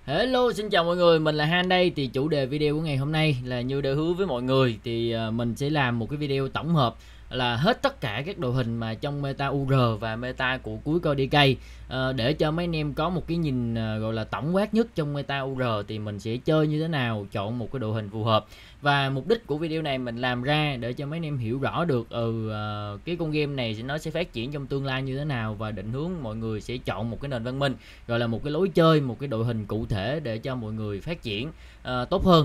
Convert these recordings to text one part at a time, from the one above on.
Hello, xin chào mọi người, mình là Han đây. Thì chủ đề video của ngày hôm nay là như đã hứa với mọi người thì mình sẽ làm một cái video tổng hợp là hết tất cả các đội hình mà trong meta UR và meta của cuối coi DK, để cho mấy anh em có một cái nhìn gọi là tổng quát nhất trong meta UR thì mình sẽ chơi như thế nào, chọn một cái đội hình phù hợp. Và mục đích của video này mình làm ra để cho mấy anh em hiểu rõ được cái con game này nó sẽ phát triển trong tương lai như thế nào, và định hướng mọi người sẽ chọn một cái nền văn minh, gọi là một cái lối chơi, một cái đội hình cụ thể để cho mọi người phát triển tốt hơn.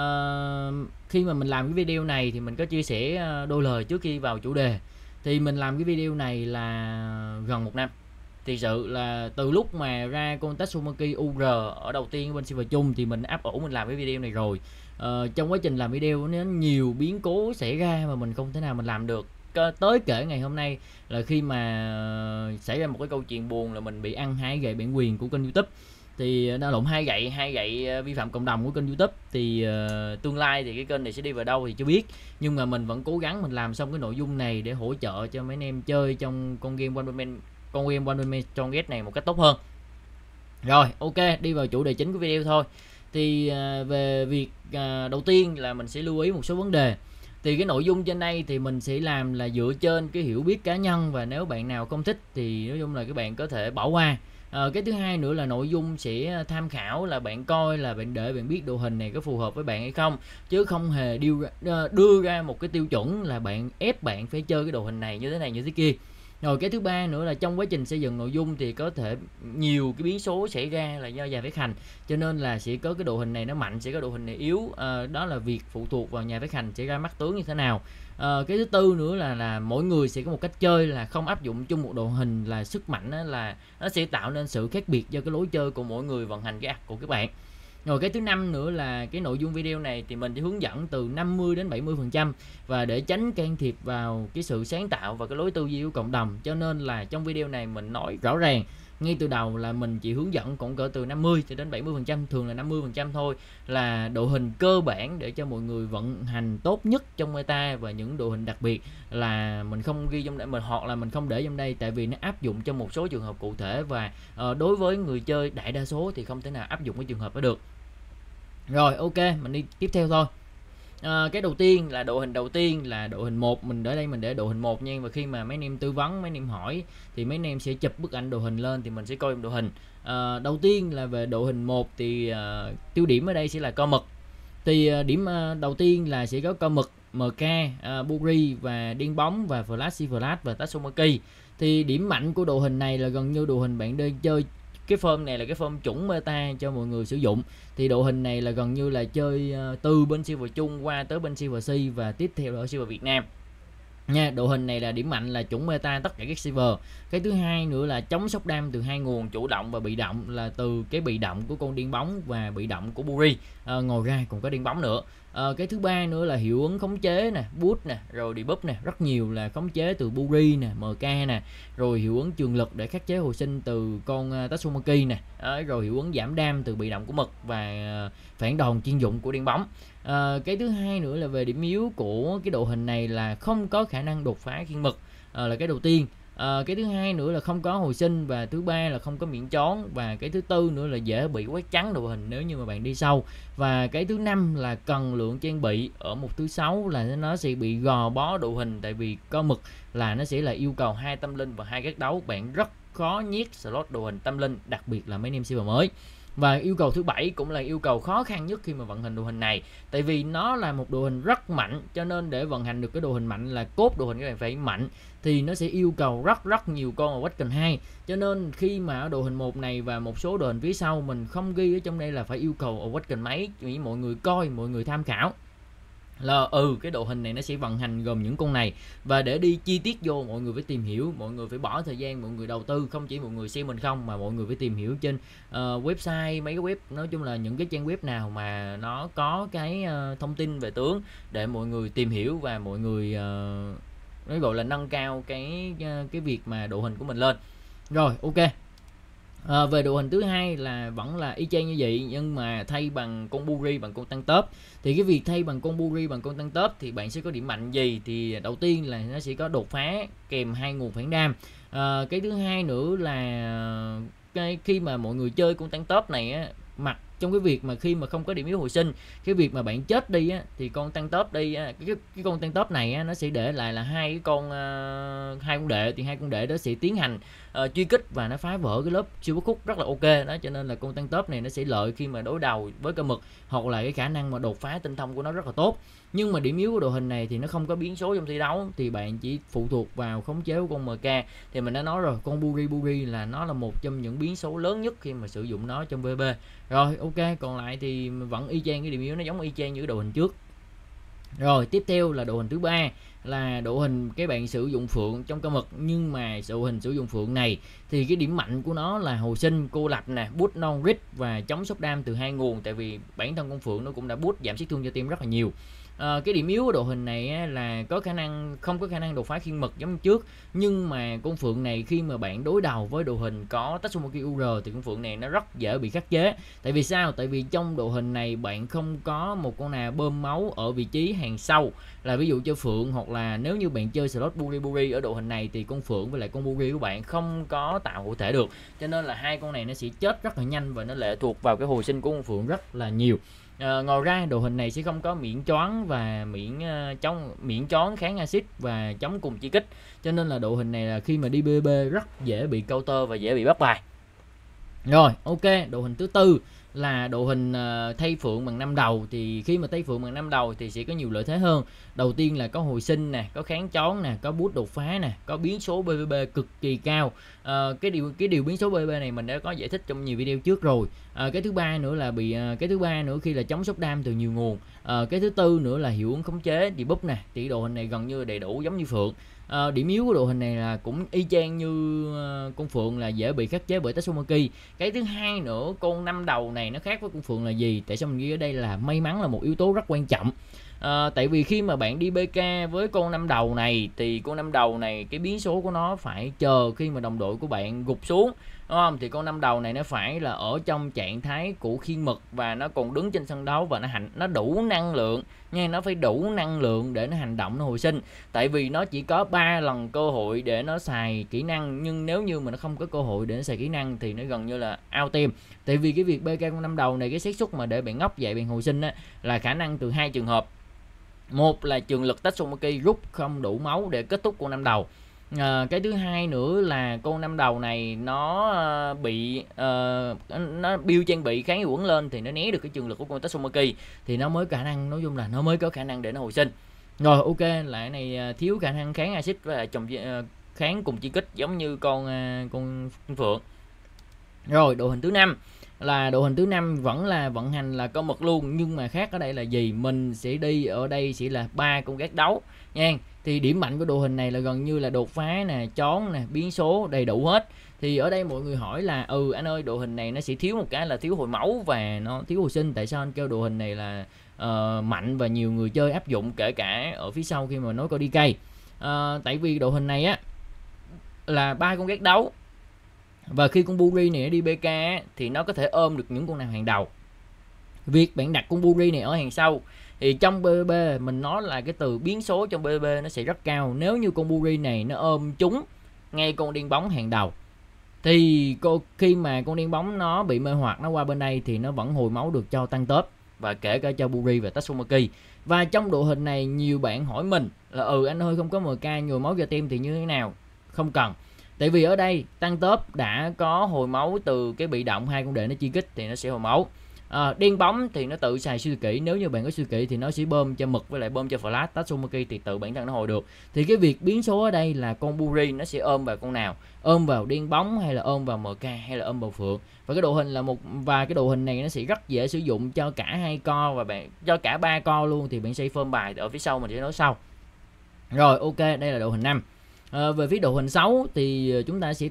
Khi mà mình làm cái video này thì mình có chia sẻ đôi lời trước khi vào chủ đề. Thì mình làm cái video này là gần 1 năm. Thực sự là từ lúc mà ra con Tatsumaki UR ở đầu tiên bên server chung thì mình áp ủ mình làm cái video này rồi. Trong quá trình làm video nó nhiều biến cố xảy ra mà mình không thể nào mình làm được, tới kể ngày hôm nay là khi mà xảy ra một cái câu chuyện buồn là mình bị ăn 2 gậy bản quyền của kênh YouTube. Thì đã lộn, 2 gậy vi phạm cộng đồng của kênh YouTube. Thì tương lai thì cái kênh này sẽ đi vào đâu thì chưa biết, nhưng mà mình vẫn cố gắng mình làm xong cái nội dung này để hỗ trợ cho mấy anh em chơi trong con game One Man Strong Get này một cách tốt hơn. Rồi, ok, đi vào chủ đề chính của video thôi. Thì về việc đầu tiên là mình sẽ lưu ý một số vấn đề. Thì cái nội dung trên đây thì mình sẽ làm là dựa trên cái hiểu biết cá nhân, và nếu bạn nào không thích thì nói chung là các bạn có thể bỏ qua. Cái thứ hai nữa là nội dung sẽ tham khảo, là bạn coi là bạn để bạn biết đội hình này có phù hợp với bạn hay không, chứ không hề đưa ra một cái tiêu chuẩn là bạn ép bạn phải chơi cái đội hình này như thế này như thế kia. Rồi cái thứ ba nữa là trong quá trình xây dựng nội dung thì có thể nhiều cái biến số xảy ra là do nhà phát hành, cho nên là sẽ có cái đội hình này nó mạnh, sẽ có đội hình này yếu. Đó là việc phụ thuộc vào nhà phát hành sẽ ra mắt tướng như thế nào. Cái thứ tư nữa là mỗi người sẽ có một cách chơi, là không áp dụng chung một đội hình là sức mạnh đó, là nó sẽ tạo nên sự khác biệt do cái lối chơi của mỗi người vận hành cái ạc của các bạn. Rồi cái thứ năm nữa là cái nội dung video này thì mình chỉ hướng dẫn từ 50 đến 70%, và để tránh can thiệp vào cái sự sáng tạo và cái lối tư duy của cộng đồng, cho nên là trong video này mình nói rõ ràng ngay từ đầu là mình chỉ hướng dẫn cũng cỡ từ 50 cho đến 70%, thường là 50% thôi, là đội hình cơ bản để cho mọi người vận hành tốt nhất trong meta. Và những đội hình đặc biệt là mình không ghi trong đây, hoặc là mình không để trong đây, tại vì nó áp dụng trong một số trường hợp cụ thể, và đối với người chơi đại đa số thì không thể nào áp dụng cái trường hợp đó được. Rồi ok, mình đi tiếp theo thôi. Cái đầu tiên là đội hình là đội hình 1. Mình ở đây mình để đội hình 1 nha, và khi mà mấy anh em tư vấn, mấy anh em hỏi thì mấy anh em sẽ chụp bức ảnh đội hình lên thì mình sẽ coi đội hình. Đầu tiên là về đội hình 1 thì tiêu điểm ở đây sẽ là co mực. Thì điểm đầu tiên là sẽ có co mực, MK, Buri và điên bóng và Flash và Tatsumaki. Thì điểm mạnh của đội hình này là gần như đội hình bạn đang chơi. Cái form này là cái form chuẩn meta cho mọi người sử dụng. Thì đội hình này là gần như là chơi từ bên server chung qua tới bên server C và tiếp theo ở server Việt Nam nha. Đội hình này là điểm mạnh là chuẩn meta tất cả các server. Cái thứ hai nữa là chống sốc đam từ hai nguồn, chủ động và bị động, là từ cái bị động của con điên bóng và bị động của Buri. Ngồi ra còn có điên bóng nữa. Cái thứ ba nữa là hiệu ứng khống chế nè, boost nè, rồi debuff nè, rất nhiều là khống chế từ Buri nè, MK nè, rồi hiệu ứng trường lực để khắc chế hồi sinh từ con Tatsumaki nè, rồi hiệu ứng giảm đam từ bị động của mực và phản đòn chuyên dụng của điên bóng. Cái thứ hai nữa là về điểm yếu của cái đội hình này là không có khả năng đột phá khiên mực, là cái đầu tiên. Cái thứ hai nữa là không có hồi sinh, và thứ ba là không có miễn chón, và cái thứ tư nữa là dễ bị quét trắng đội hình nếu như mà bạn đi sâu. Và cái thứ năm là cần lượng trang bị ở một thứ sáu là nó sẽ bị gò bó đội hình, tại vì có mực là nó sẽ là yêu cầu 2 tâm linh và 2 gác đấu, bạn rất khó nhét slot đội hình tâm linh, đặc biệt là mấy anh em server mới. Và yêu cầu thứ 7 cũng là yêu cầu khó khăn nhất khi mà vận hành đội hình này, tại vì nó là một đội hình rất mạnh, cho nên để vận hành được cái đội hình mạnh là cốt đội hình các bạn phải mạnh, thì nó sẽ yêu cầu rất nhiều con ở Awaken 2. Cho nên khi mà ở đội hình 1 này và một số đội hình phía sau mình không ghi ở trong đây là phải yêu cầu Awaken mấy, chỉ mọi người coi, mọi người tham khảo là cái đội hình này nó sẽ vận hành gồm những con này. Và để đi chi tiết vô, mọi người phải tìm hiểu, mọi người phải bỏ thời gian, mọi người đầu tư, không chỉ mọi người xem mình không, mà mọi người phải tìm hiểu trên website, mấy cái web, nói chung là những cái trang web nào mà nó có cái thông tin về tướng để mọi người tìm hiểu, và mọi người nó gọi là nâng cao cái việc mà đội hình của mình lên. Rồi ok. Về đội hình thứ hai là vẫn là y chang như vậy, nhưng mà thay bằng con Buri bằng con tăng tớp. Thì cái việc thay bằng con Buri bằng con tăng tớp thì bạn sẽ có điểm mạnh gì? Thì đầu tiên là nó sẽ có đột phá kèm 2 nguồn phản đam. Cái thứ hai nữa là khi mà mọi người chơi con tăng tớp này á, mặt trong cái việc mà khi mà không có điểm yếu hồi sinh, cái việc mà bạn chết đi á, thì con tăng top đi á, cái con tăng top này á, nó sẽ để lại là hai con đệ, thì hai con đệ đó sẽ tiến hành truy kích và nó phá vỡ cái lớp siêu bất khúc rất là ok đó, cho nên là con tăng top này nó sẽ lợi khi mà đối đầu với cơ mực, hoặc là cái khả năng mà đột phá tinh thông của nó rất là tốt. Nhưng mà điểm yếu của đội hình này thì nó không có biến số trong thi đấu, thì bạn chỉ phụ thuộc vào khống chế của con MK. Thì mình đã nói rồi, con Buri là nó là một trong những biến số lớn nhất khi mà sử dụng nó trong PvP. Rồi ok, còn lại thì vẫn y chang, cái điểm yếu nó giống y chang như cái đội hình trước. Rồi tiếp theo là đội hình thứ ba, là đội hình cái bạn sử dụng phượng trong cơ mực, nhưng mà đội hình sử dụng phượng này thì cái điểm mạnh của nó là hồi sinh, cô lập nè, boost non crit và chống sốc đam từ hai nguồn, tại vì bản thân con phượng nó cũng đã boost giảm sát thương cho team rất là nhiều. Cái điểm yếu của đội hình này á, là không có khả năng đột phá khiên mực giống trước, nhưng mà con phượng này khi mà bạn đối đầu với đội hình có Tatsumaki UR thì con phượng này nó rất dễ bị khắc chế. Tại vì sao? Tại vì trong đội hình này bạn không có một con nào bơm máu ở vị trí hàng sau, là ví dụ cho phượng, hoặc là nếu như bạn chơi slot Buri ở đội hình này thì con phượng với lại con Buri của bạn không có tạo hộ thể được, cho nên là hai con này nó sẽ chết rất là nhanh và nó lệ thuộc vào cái hồi sinh của con phượng rất là nhiều. Ngoài ra đội hình này sẽ không có miễn choáng và miễn choáng kháng axit và chống cùng chi kích, cho nên là đội hình này là khi mà đi BB rất dễ bị counter và dễ bị bắt bài. Rồi ok, đội hình thứ tư là đội hình thay phượng bằng 5 đầu. Thì khi mà thay phượng bằng 5 đầu thì sẽ có nhiều lợi thế hơn. Đầu tiên là có hồi sinh nè, có kháng chón nè, có boost đột phá nè, có biến số PvP cực kỳ cao. Cái điều biến số PvP này mình đã có giải thích trong nhiều video trước rồi. Cái thứ ba nữa là cái thứ ba nữa khi là chống sốc đam từ nhiều nguồn. Cái thứ tư nữa là hiệu ứng khống chế debuff nè. Thì đội hình này gần như đầy đủ giống như phượng. Điểm yếu của đội hình này là cũng y chang như con phượng, là dễ bị khắc chế bởi Tatsumaki. Cái thứ hai nữa, con 5 đầu này nó khác với con phượng là gì? Tại sao mình ghi ở đây là may mắn là một yếu tố rất quan trọng. Tại vì khi mà bạn đi BK với con 5 đầu này thì con 5 đầu này cái biến số của nó phải chờ khi mà đồng đội của bạn gục xuống, đúng không? Thì con 5 đầu này nó phải là ở trong trạng thái của khiên mực và nó còn đứng trên sân đấu và nó đủ năng lượng nha, nó phải đủ năng lượng để nó hành động, nó hồi sinh. Tại vì nó chỉ có 3 lần cơ hội để nó xài kỹ năng, nhưng nếu như mà nó không có cơ hội để nó xài kỹ năng thì nó gần như là out team. Tại vì cái việc BK con 5 đầu này, cái xác suất mà để bạn ngốc dậy bạn hồi sinh á, là khả năng từ hai trường hợp. Một là trường lực Tatsumaki rút không đủ máu để kết thúc con 5 đầu. Cái thứ hai nữa là con 5 đầu này nó bị nó build trang bị kháng hiệu ứng lên thì nó né được cái trường lực của con Tatsumaki, thì nó mới khả năng, nói chung là nó mới có khả năng để nó hồi sinh. Rồi ok, là cái này thiếu khả năng kháng axit và kháng cùng chi kích giống như con phượng. Rồi đội hình thứ 5 là đội hình thứ 5 vẫn là vận hành là có mực luôn, nhưng mà khác ở đây là gì? Mình sẽ đi ở đây sẽ là 3 con gác đấu nha. Thì điểm mạnh của đội hình này là gần như là đột phá nè, chón nè, biến số đầy đủ hết. Thì ở đây mọi người hỏi là anh ơi, đội hình này nó sẽ thiếu một cái là thiếu hồi máu và nó thiếu hồi sinh. Tại sao anh kêu đội hình này là mạnh và nhiều người chơi áp dụng, kể cả ở phía sau khi mà nói coi DK? Tại vì đội hình này á là 3 con gác đấu, và khi con Buri này đi BK thì nó có thể ôm được những con nào hàng đầu. Việc bạn đặt con Buri này ở hàng sau thì trong PvP mình nói là cái từ biến số trong PvP nó sẽ rất cao. Nếu như con Buri này nó ôm trúng ngay con điên bóng hàng đầu thì khi mà con điên bóng nó bị mê hoặc, nó qua bên đây thì nó vẫn hồi máu được cho tăng top, và kể cả cho Buri và Tatsumaki. Và trong đội hình này nhiều bạn hỏi mình là anh ơi, không có MK nhồi máu cho team thì như thế nào? Không cần. Tại vì ở đây tăng top đã có hồi máu từ cái bị động, hai con đệ nó chi kích thì nó sẽ hồi máu. Điên bóng thì nó tự xài siêu kỹ, nếu như bạn có siêu kỹ thì nó sẽ bơm cho mực với lại bơm cho flash. Tatsumaki thì tự bản thân nó hồi được. Thì cái việc biến số ở đây là con Buri nó sẽ ôm vào con nào? Ôm vào điên bóng hay là ôm vào MK hay là ôm vào phượng? Và cái đội hình là cái đội hình này nó sẽ rất dễ sử dụng cho cả 2 co và cho cả 3 co luôn, thì bạn xây form bài ở phía sau mình sẽ nói sau. Rồi ok, đây là đội hình 5. Về phía đội hình 6 thì chúng ta sẽ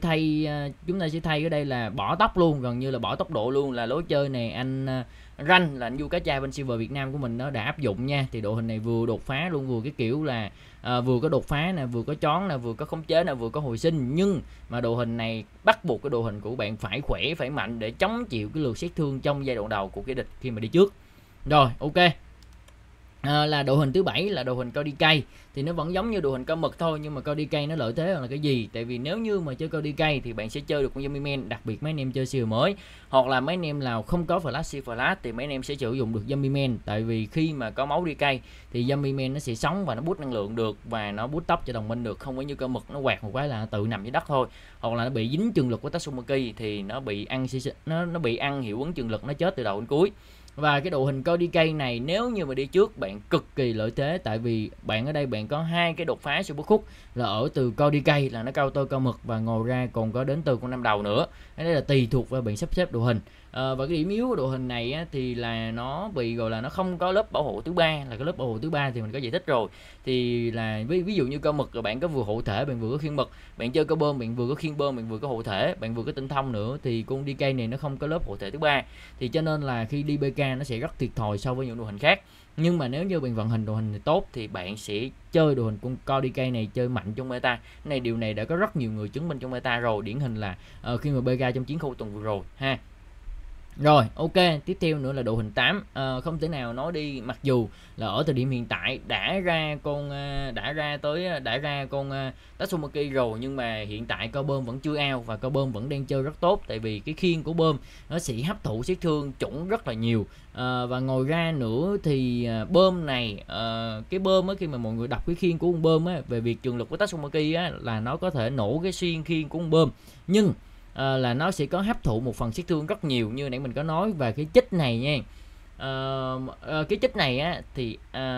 thay ở đây là bỏ tốc luôn, gần như là bỏ tốc độ luôn, là lối chơi này anh Ranh là anh Du Cá Chai bên Silver Việt Nam của mình nó đã áp dụng nha. Thì đội hình này vừa đột phá luôn, vừa cái kiểu là vừa có đột phá nè, vừa có chón nè, vừa có khống chế nè, vừa có hồi sinh. Nhưng mà đội hình này bắt buộc cái đội hình của bạn phải khỏe, phải mạnh để chống chịu cái lượt sát thương trong giai đoạn đầu của cái địch khi mà đi trước. Rồi ok, là đội hình thứ 7 là đội hình Cody Kay, thì nó vẫn giống như đội hình con mực thôi, nhưng mà Cody Kay nó lợi thế là cái gì? Tại vì nếu như mà chơi Cody Kay thì bạn sẽ chơi được con Zombie Man, đặc biệt mấy anh em chơi siêu mới hoặc là mấy anh em nào không có flash siêu flash thì mấy anh em sẽ sử dụng được Zombie Man, tại vì khi mà có máu DK thì Zombie Man nó sẽ sống và nó boost năng lượng được và nó boost tốc cho đồng minh được, không có như con mực nó quạt một cái là tự nằm dưới đất thôi, hoặc là nó bị dính trường lực của Tatsumaki thì nó bị ăn nó bị ăn hiệu ứng trường lực, nó chết từ đầu đến cuối. Và cái đội hình Cody Kay này nếu như mà đi trước bạn cực kỳ lợi thế, tại vì bạn ở đây bạn có hai cái đột phá super khúc là ở từ Cody Kay là nó cao tôi cao mực, và ngồi ra còn có đến từ con năm đầu nữa. Đây là tùy thuộc vào bạn sắp xếp đội hình. Và cái điểm yếu của đội hình này á, thì là nó bị gọi là nó không có lớp bảo hộ thứ ba, là cái lớp bảo hộ thứ ba thì mình có giải thích rồi, thì là ví dụ như con mực rồi bạn có vừa hộ thể, bạn vừa có khiên mực, bạn chơi có bơm bạn vừa có khiên bơm, bạn vừa có hộ thể, bạn vừa có tinh thông nữa, thì con DK này nó không có lớp hộ thể thứ ba, thì cho nên là khi đi BK nó sẽ rất thiệt thòi so với những đội hình khác. Nhưng mà nếu như bạn vận hành đội hình này tốt thì bạn sẽ chơi đội hình con Cody Kay này chơi mạnh trong meta. Điều này đã có rất nhiều người chứng minh trong meta rồi, điển hình là khi mà BK trong chiến khu tuần vừa rồi ha. Rồi ok, tiếp theo nữa là đội hình 8. Không thể nào nói đi, mặc dù là ở thời điểm hiện tại đã ra con Tatsumaki rồi, nhưng mà hiện tại co bơm vẫn chưa out và co bơm vẫn đang chơi rất tốt, tại vì cái khiên của bơm nó sẽ hấp thụ sát thương chuẩn rất là nhiều. Và ngồi ra nữa thì bơm này cái bơm á, khi mà mọi người đọc cái khiên của con bơm á, về việc trường lực của Tatsumaki á, là nó có thể nổ cái xuyên khiên của con bơm, nhưng là nó sẽ có hấp thụ một phần sát thương rất nhiều như nãy mình có nói. Và cái chích này nha, cái chích này á thì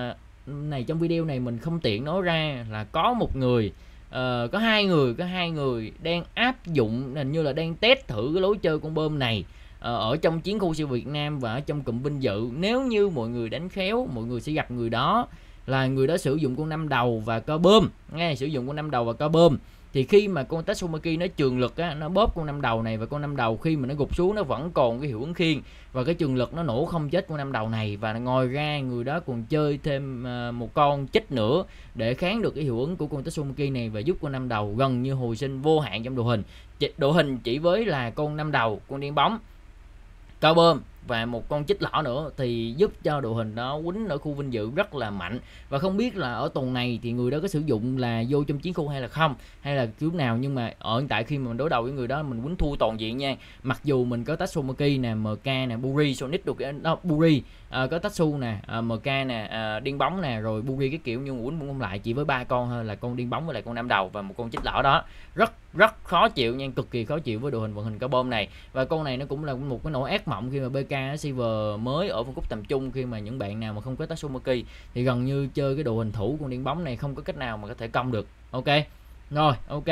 này trong video này mình không tiện nói ra là có một người có hai người đang áp dụng, hình như là đang test thử cái lối chơi con bơm này ở trong chiến khu siêu Việt Nam và ở trong cụm vinh dự. Nếu như mọi người đánh khéo, mọi người sẽ gặp người đó là người đó sử dụng con năm đầu và co bơm nghe, sử dụng con năm đầu và co bơm, thì khi mà con Tatsumaki nó trường lực á, nó bóp con năm đầu này, và con năm đầu khi mà nó gục xuống nó vẫn còn cái hiệu ứng khiên và cái trường lực nó nổ không chết con năm đầu này, và ngoài ra người đó còn chơi thêm một con chích nữa để kháng được cái hiệu ứng của con Tatsumaki này và giúp con năm đầu gần như hồi sinh vô hạn trong đội hình. Đội hình chỉ với là con năm đầu, con điên bóng, cao bơm và một con chích lỏ nữa thì giúp cho đội hình đó quýnh ở khu vinh dự rất là mạnh. Và không biết là ở tuần này thì người đó có sử dụng là vô trong chiến khu hay là không, hay là kiểu nào, nhưng mà ở hiện tại khi mà mình đối đầu với người đó mình quýnh thua toàn diện nha. Mặc dù mình có Tatsumaki nè, MK nè, Buri, Sonic được cái đó, Buri có Tatsu nè, MK nè, điên bóng nè, rồi Buri cái kiểu, nhưng quýnh cũng không lại, chỉ với ba con thôi là con điên bóng với lại con năm đầu và một con chích lỏ đó, rất khó chịu nha, cực kỳ khó chịu với đội hình vận hành cả bom này. Và con này nó cũng là một cái nỗi ác mộng khi mà BK server mới ở phân khúc tầm trung, khi mà những bạn nào mà không có Tatsumaki thì gần như chơi cái đội hình thủ con điên bóng này không có cách nào mà có thể công được. Ok rồi, ok,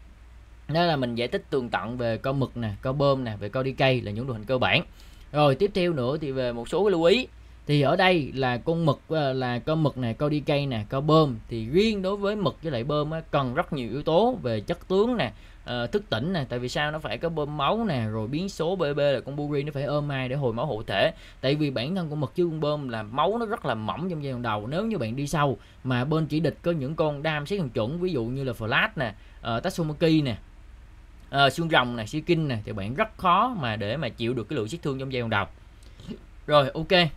đó là mình giải thích tường tận về con mực nè, con bơm nè, về Cody Kay là những đội hình cơ bản. Rồi tiếp theo nữa thì về một số cái lưu ý, thì ở đây là con mực là con mực nè, Cody Kay nè, con bơm, thì riêng đối với mực với lại bơm á, cần rất nhiều yếu tố về chất tướng nè, thức tỉnh nè. Tại vì sao nó phải có bơm máu nè, rồi biến số BB là con Buri nó phải ôm ai để hồi máu hộ thể, tại vì bản thân con mực chứ con bơm là máu nó rất là mỏng trong giai đoạn đầu. Nếu như bạn đi sâu mà bên chỉ địch có những con đam xét hàng chuẩn, ví dụ như là Flash nè, Tatsumaki nè, xương rồng nè, Shikin nè, thì bạn rất khó mà để mà chịu được cái lượng sát thương trong giai đoạn đầu. Rồi ok,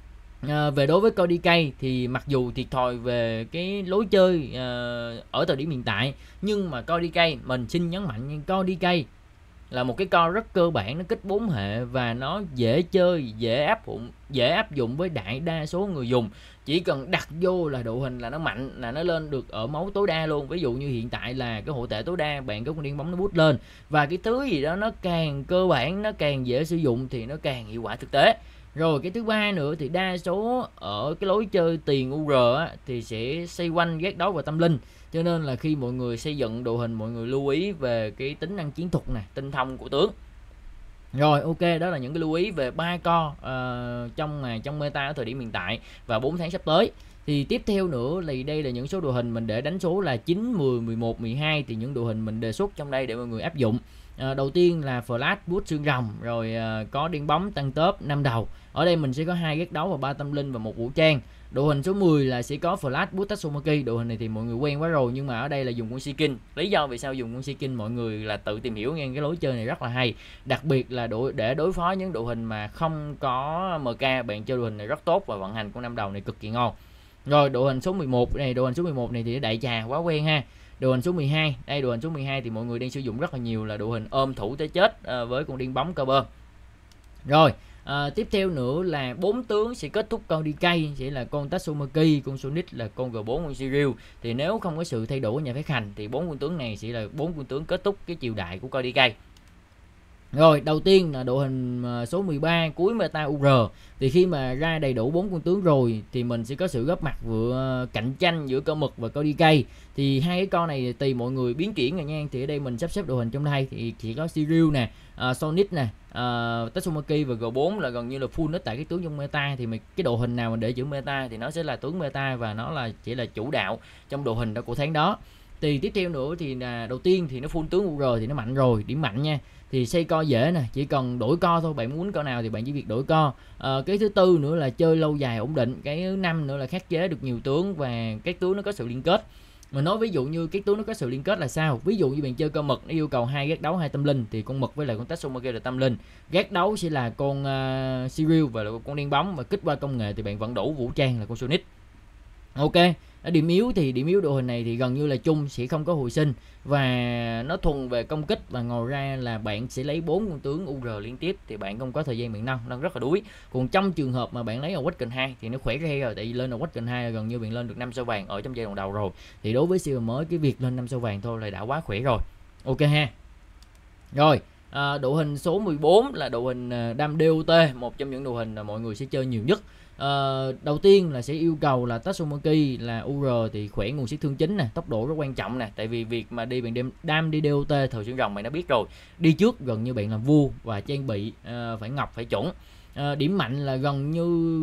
về đối với Cody Kay thì mặc dù thiệt thòi về cái lối chơi ở thời điểm hiện tại, nhưng mà Cody Kay mình xin nhấn mạnh nhưng Cody Kay là một cái con rất cơ bản, nó kích 4 hệ và nó dễ chơi, dễ áp dụng với đại đa số người dùng. Chỉ cần đặt vô là đội hình là nó mạnh, là nó lên được ở máu tối đa luôn. Ví dụ như hiện tại là cái hộ thể tối đa bạn có con điên bóng nó boost lên, và cái thứ gì đó nó càng cơ bản, nó càng dễ sử dụng thì nó càng hiệu quả thực tế. Rồi cái thứ ba nữa thì đa số ở cái lối chơi tiền UR á, thì sẽ xoay quanh ghét đấu và tâm linh, cho nên là khi mọi người xây dựng đội hình, mọi người lưu ý về cái tính năng chiến thuật này, tinh thông của tướng. Rồi ok, đó là những cái lưu ý về ba con trong meta ở thời điểm hiện tại và 4 tháng sắp tới. Thì tiếp theo nữa thì đây là những số đội hình mình để đánh số là 9, 10, 11, 12, thì những đội hình mình đề xuất trong đây để mọi người áp dụng. Đầu tiên là Flash Boost xương rồng, rồi có điên bóng tăng tớp 5 đầu. Ở đây mình sẽ có 2 gác đấu và 3 tâm linh và 1 vũ trang. Đội hình số 10 là sẽ có Flash Boost Tatsumaki. Đội hình này thì mọi người quen quá rồi, nhưng mà ở đây là dùng con Shikin. Lý do vì sao dùng con Shikin mọi người là tự tìm hiểu nghe, cái lối chơi này rất là hay. Đặc biệt là để đối phó những đội hình mà không có MK, bạn chơi đội hình này rất tốt và vận hành con 5 đầu này cực kỳ ngon. Rồi đội hình số 11 này, đội hình số 11 này thì đại trà quá quen ha. Đội hình số 12, đây đội hình số 12 thì mọi người đang sử dụng rất là nhiều là đội hình ôm thủ tới chết với con điên bóng cơ bơ. Rồi tiếp theo nữa là 4 tướng sẽ kết thúc con đi cây, sẽ là con Tatsumaki, con Sonic là con G4, con Shiryu. Thì nếu không có sự thay đổi của nhà phát hành thì 4 quân tướng này sẽ là 4 quân tướng kết thúc cái triều đại của con đi cây. Rồi đầu tiên là đội hình số 13 cuối meta UR. Thì khi mà ra đầy đủ 4 quân tướng rồi thì mình sẽ có sự góp mặt vừa cạnh tranh giữa cơ mực và cơ đi cây. Thì hai cái con này tùy mọi người biến chuyển rồi nha. Thì ở đây mình sắp xếp đội hình trong đây thì chỉ có Shiryu nè, Sonic nè, Tatsumaki và G4 là gần như là full hết tại cái tướng trong meta. Thì cái đội hình nào mình để chữ meta thì nó sẽ là tướng meta và nó là chỉ là chủ đạo trong đội hình của tháng đó. Thì tiếp theo nữa thì là đầu tiên thì nó full tướng UR thì nó mạnh rồi, điểm mạnh nha. Thì xây co dễ nè, chỉ cần đổi co thôi, bạn muốn co nào thì bạn chỉ việc đổi co. Cái thứ tư nữa là chơi lâu dài ổn định. Cái thứ năm nữa là khắc chế được nhiều tướng và các tướng nó có sự liên kết. Mình nói ví dụ như các tướng nó có sự liên kết là sao? Ví dụ như bạn chơi cơ mực nó yêu cầu 2 gác đấu 2 tâm linh thì con mực với lại con Tatsumaki là tâm linh. Gác đấu sẽ là con Shiryu và là con điên bóng, và kích qua công nghệ thì bạn vẫn đủ vũ trang là con Sonic. Ok. Điểm yếu thì điểm yếu đội hình này thì gần như là chung, sẽ không có hồi sinh và nó thuần về công kích, và ngồi ra là bạn sẽ lấy 4 con tướng UR liên tiếp thì bạn không có thời gian bạn nâng rất là đuối. Còn trong trường hợp mà bạn lấy Awaken 2 thì nó khỏe ra rồi, tại vì lên Awaken 2 là gần như bạn lên được 5 sao vàng ở trong giai đoạn đầu rồi. Thì đối với silver mới cái việc lên 5 sao vàng thôi là đã quá khỏe rồi. Ok ha. Rồi đội hình số 14 là đội hình đam DOT, một trong những đội hình là mọi người sẽ chơi nhiều nhất. Đầu tiên là sẽ yêu cầu là Tatsumaki là UR thì khỏe nguồn sát thương chính nè, tốc độ rất quan trọng nè, tại vì việc mà đi bạn đam đi DOT thời xuyên rồng bạn đã biết rồi, đi trước gần như bạn làm vua và trang bị phải ngọc phải chuẩn. Điểm mạnh là gần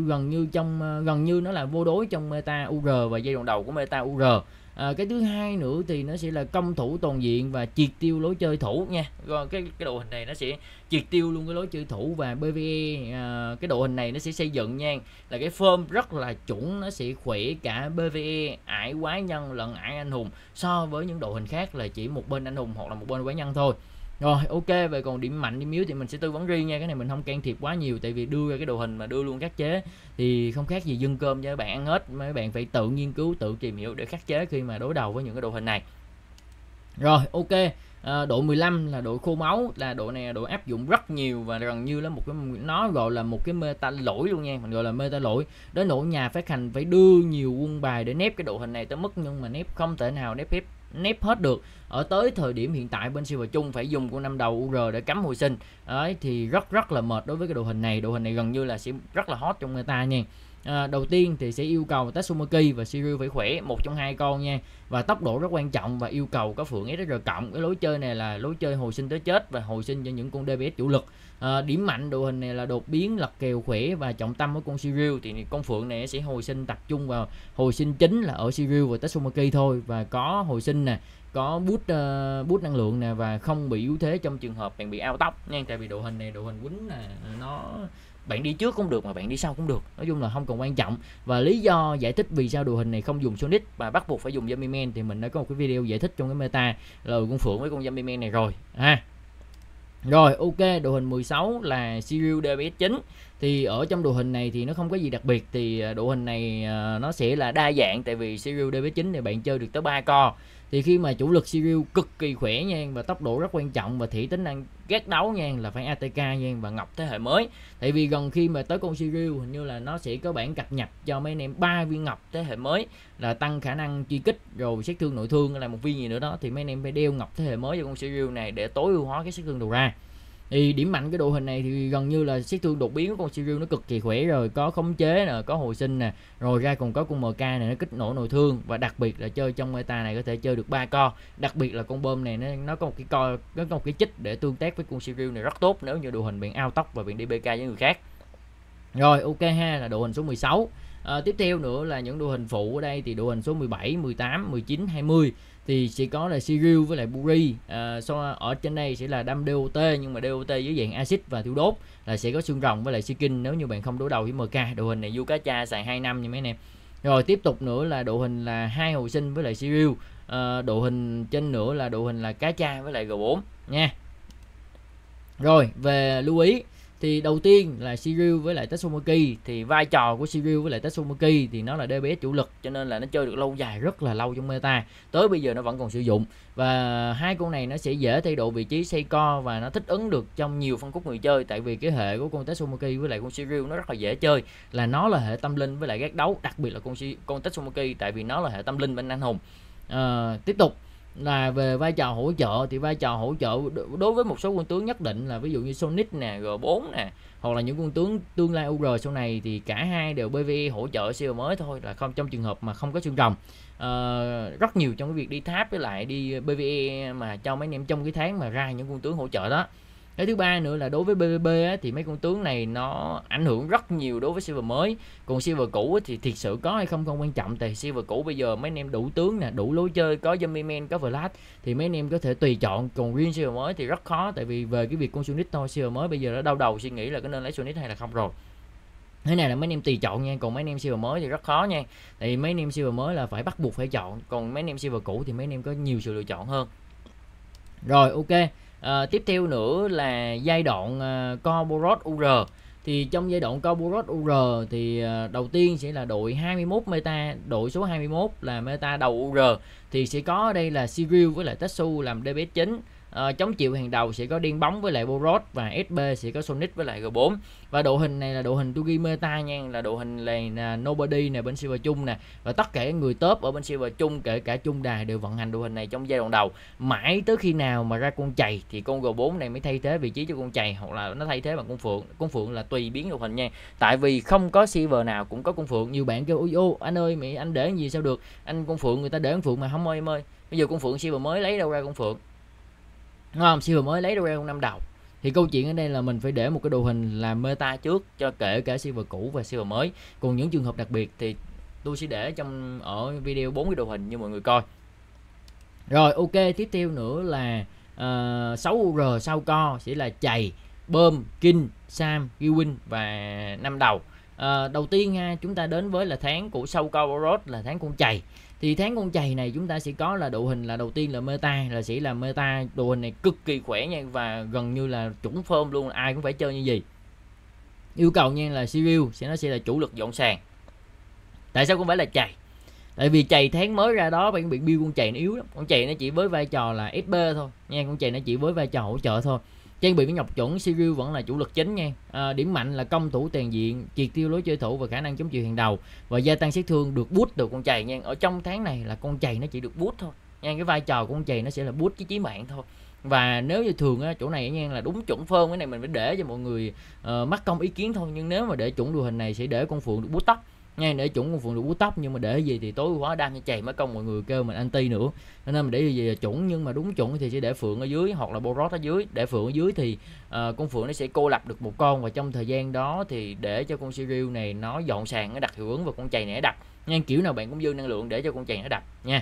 như nó là vô đối trong meta UR và giai đoạn đầu của meta UR. Cái thứ hai nữa thì nó sẽ là công thủ toàn diện và triệt tiêu lối chơi thủ nha. Cái đội hình này nó sẽ triệt tiêu luôn cái lối chơi thủ và PvE. Cái đội hình này nó sẽ xây dựng nha là cái form rất là chuẩn, nó sẽ khỏe cả PvE, ải quái nhân lẫn ải anh hùng, so với những đội hình khác là chỉ một bên anh hùng hoặc là một bên quái nhân thôi. Rồi ok, về còn điểm mạnh điểm yếu thì mình sẽ tư vấn riêng nha, cái này mình không can thiệp quá nhiều, tại vì đưa ra cái đội hình mà đưa luôn khắc chế thì không khác gì dâng cơm cho các bạn ăn hết, mấy bạn phải tự nghiên cứu tự tìm hiểu để khắc chế khi mà đối đầu với những cái đội hình này. Rồi ok, đội 15 là đội khô máu, là đội này là đội áp dụng rất nhiều và gần như là một cái, nó gọi là một cái meta lỗi luôn nha, mình gọi là meta lỗi. Đến nỗi nhà phát hành phải đưa nhiều quân bài để nép cái đội hình này tới mức, nhưng mà nép không thể nào nép hết được. Ở tới thời điểm hiện tại bên silver chung phải dùng con 5 đầu UR để cắm hồi sinh đấy, thì rất là mệt đối với cái đội hình này. Đội hình này gần như là sẽ rất là hot trong meta nha. Đầu tiên thì sẽ yêu cầu Tatsumaki và Shiryu phải khỏe, một trong hai con nha, và tốc độ rất quan trọng, và yêu cầu có phượng SR cộng. Cái lối chơi này là lối chơi hồi sinh tới chết và hồi sinh cho những con DPS chủ lực. Điểm mạnh đội hình này là đột biến, lật kèo khỏe và trọng tâm của con Shiryu, thì con phượng này sẽ hồi sinh tập trung vào hồi sinh chính là ở Shiryu và Tatsumaki thôi, và có hồi sinh nè, có boost năng lượng nè, và không bị yếu thế trong trường hợp bạn bị ao tóc nha. Tại vì đội hình này đội hình quýnh là nó bạn đi trước cũng được mà bạn đi sau cũng được, nói chung là không còn quan trọng. Và lý do giải thích vì sao đội hình này không dùng Sonic mà bắt buộc phải dùng Zombie Man thì mình đã có một cái video giải thích trong cái meta là con phượng với con Zombie Man này rồi ha. Rồi ok, đội hình 16 là Shiryu DPS 9. Thì ở trong đội hình này thì nó không có gì đặc biệt, thì đội hình này nó sẽ là đa dạng, tại vì Shiryu DPS 9 thì bạn chơi được tới 3 co. Thì khi mà chủ lực Shiryu cực kỳ khỏe nha, và tốc độ rất quan trọng, và thị tính năng gác đấu nha là phải ATK nha, và ngọc thế hệ mới. Tại vì gần khi mà tới con Shiryu hình như là nó sẽ có bản cập nhật cho mấy anh em 3 viên ngọc thế hệ mới, là tăng khả năng truy kích rồi sát thương nội thương, là một viên gì nữa đó, thì mấy anh em phải đeo ngọc thế hệ mới cho con Shiryu này để tối ưu hóa cái sát thương đầu ra. Thì điểm mạnh cái đội hình này thì gần như là sát thương đột biến của con Shiryu nó cực kỳ khỏe rồi, có khống chế nè, có hồi sinh nè, rồi ra còn có con MK này nó kích nổ nội thương, và đặc biệt là chơi trong meta này có thể chơi được 3 co. Đặc biệt là con bom này nó có một cái co, nó có một cái chích để tương tác với con Shiryu này rất tốt nếu như đội hình bạn ao tóc và bạn đi BK với người khác. Rồi ok ha, là đội hình số 16. Tiếp theo nữa là những đội hình phụ ở đây thì đội hình số 17, 18, 19, 20 thì sẽ có là Sirius với lại Buri. Ở trên đây sẽ là đâm DOT, nhưng mà DOT dưới dạng axit và thiêu đốt, là sẽ có xương rồng với lại Seeking nếu như bạn không đối đầu với MK. Đội hình này Yukacha xài 2 năm nha mấy anh em. Rồi tiếp tục nữa là đội hình là 2 hồi sinh với lại Sirius. Đội hình trên nữa là đội hình là Cá Cha với lại G4 nha. Rồi về lưu ý thì đầu tiên là Sirius với lại Tatsumaki, thì vai trò của Sirius với lại Tatsumaki thì nó là DPS chủ lực, cho nên là nó chơi được lâu dài, rất là lâu trong meta, tới bây giờ nó vẫn còn sử dụng. Và hai con này nó sẽ dễ thay đổi vị trí xây co và nó thích ứng được trong nhiều phân khúc người chơi, tại vì cái hệ của con Tatsumaki với lại con Sirius nó rất là dễ chơi, là nó là hệ tâm linh với lại gác đấu, đặc biệt là con Tatsumaki tại vì nó là hệ tâm linh bên anh hùng. Tiếp tục là về vai trò hỗ trợ, thì vai trò hỗ trợ đối với một số quân tướng nhất định, là ví dụ như Sonic nè, G4 nè, hoặc là những quân tướng tương lai UR sau này, thì cả hai đều PvE hỗ trợ siêu mới thôi, là không trong trường hợp mà không có xương rồng. Rất nhiều trong cái việc đi tháp với lại đi PvE mà cho mấy anh em trong cái tháng mà ra những quân tướng hỗ trợ đó. Cái thứ ba nữa là đối với PvP á, thì mấy con tướng này nó ảnh hưởng rất nhiều đối với silver mới. Còn silver cũ thì thiệt sự có hay không không quan trọng, tại silver cũ bây giờ mấy anh em đủ tướng nè, đủ lối chơi, có zombie man, có flash thì mấy anh em có thể tùy chọn. Còn riêng silver mới thì rất khó, tại vì về cái việc con Sonic thôi, silver mới bây giờ nó đau đầu suy nghĩ là có nên lấy Sonic hay là không rồi. Thế này là mấy anh em tùy chọn nha, còn mấy anh em silver mới thì rất khó nha. Tại vì mấy anh em silver mới là phải bắt buộc phải chọn, còn mấy anh em silver cũ thì mấy anh em có nhiều sự lựa chọn hơn. Rồi ok. Tiếp theo nữa là giai đoạn Corboros UR. Thì trong giai đoạn Corboros UR thì đầu tiên sẽ là đội 21 meta, đội số 21 là meta đầu UR, thì sẽ có ở đây là Sirius với lại Tatsu làm DPS chính. Chống chịu hàng đầu sẽ có Điên Bóng với lại Boros, và SB sẽ có Sonic với lại G4. Và đội hình này là đội hình Tugi meta nha, là đội hình này là Nobody nè bên Silver chung nè, và tất cả người top ở bên Silver chung kể cả chung đài đều vận hành đội hình này trong giai đoạn đầu, mãi tới khi nào mà ra con chày thì con G4 này mới thay thế vị trí cho con chày, hoặc là nó thay thế bằng con phượng. Con phượng là tùy biến đội hình nha, tại vì không có Silver nào cũng có con phượng. Nhiều bạn kêu ô anh ơi mày anh để gì sao được, anh con phượng người ta để con phượng mà không ơi em ơi, bây giờ con phượng Silver mới lấy đâu ra con phượng, đúng không? Silver mới lấy đâu ra con năm đầu. Thì câu chuyện ở đây là mình phải để một cái đội hình làm meta trước cho kể cả Silver cũ và Silver mới. Còn những trường hợp đặc biệt thì tôi sẽ để ở video 4 cái đội hình như mọi người coi. Rồi ok, tiếp theo nữa là 6 UR sau co sẽ là chày, bơm, King, Sam, Gewin và năm đầu. Đầu tiên ha, chúng ta đến với là tháng của sau co Boros là tháng con chày. Thì tháng con chày này chúng ta sẽ có là đội hình là đầu tiên là meta, là sẽ là meta đội hình này cực kỳ khỏe nha, và gần như là chuẩn form luôn, ai cũng phải chơi như gì. Yêu cầu nha là Sirius nó sẽ là chủ lực dọn sàn. Tại sao không phải là chày? Tại vì chày tháng mới ra đó bạn bị build con chày nó yếu lắm, con chày nó chỉ với vai trò là SB thôi nha, con chày nó chỉ với vai trò hỗ trợ thôi. Trang bị với nhọc chuẩn, Sirius vẫn là chủ lực chính nha. Điểm mạnh là công thủ toàn diện, triệt tiêu lối chơi thủ và khả năng chống chịu hàng đầu, và gia tăng sát thương được boost được con chày nha. Ở trong tháng này là con chày nó chỉ được boost thôi nha, cái vai trò của con chày nó sẽ là boost cái chí mạng thôi. Và nếu như thường á, chỗ này nha là đúng chuẩn phơn, cái này mình phải để cho mọi người mắc công ý kiến thôi, nhưng nếu mà để chuẩn đội hình này sẽ để con phượng được boost tóc nha, để chuẩn con phượng được boost tóc, nhưng mà để gì thì tối quá đam cho chày mất công mọi người kêu mình anti nữa, cho nên mình để gì là chuẩn. Nhưng mà đúng chuẩn thì sẽ để phượng ở dưới hoặc là Boros ở dưới. Để phượng ở dưới thì con phượng nó sẽ cô lập được một con, và trong thời gian đó thì để cho con Sirius này nó dọn sàn, nó đặt hiệu ứng và con chày này nó đập nha, kiểu nào bạn cũng dư năng lượng để cho con chày nó đập nha.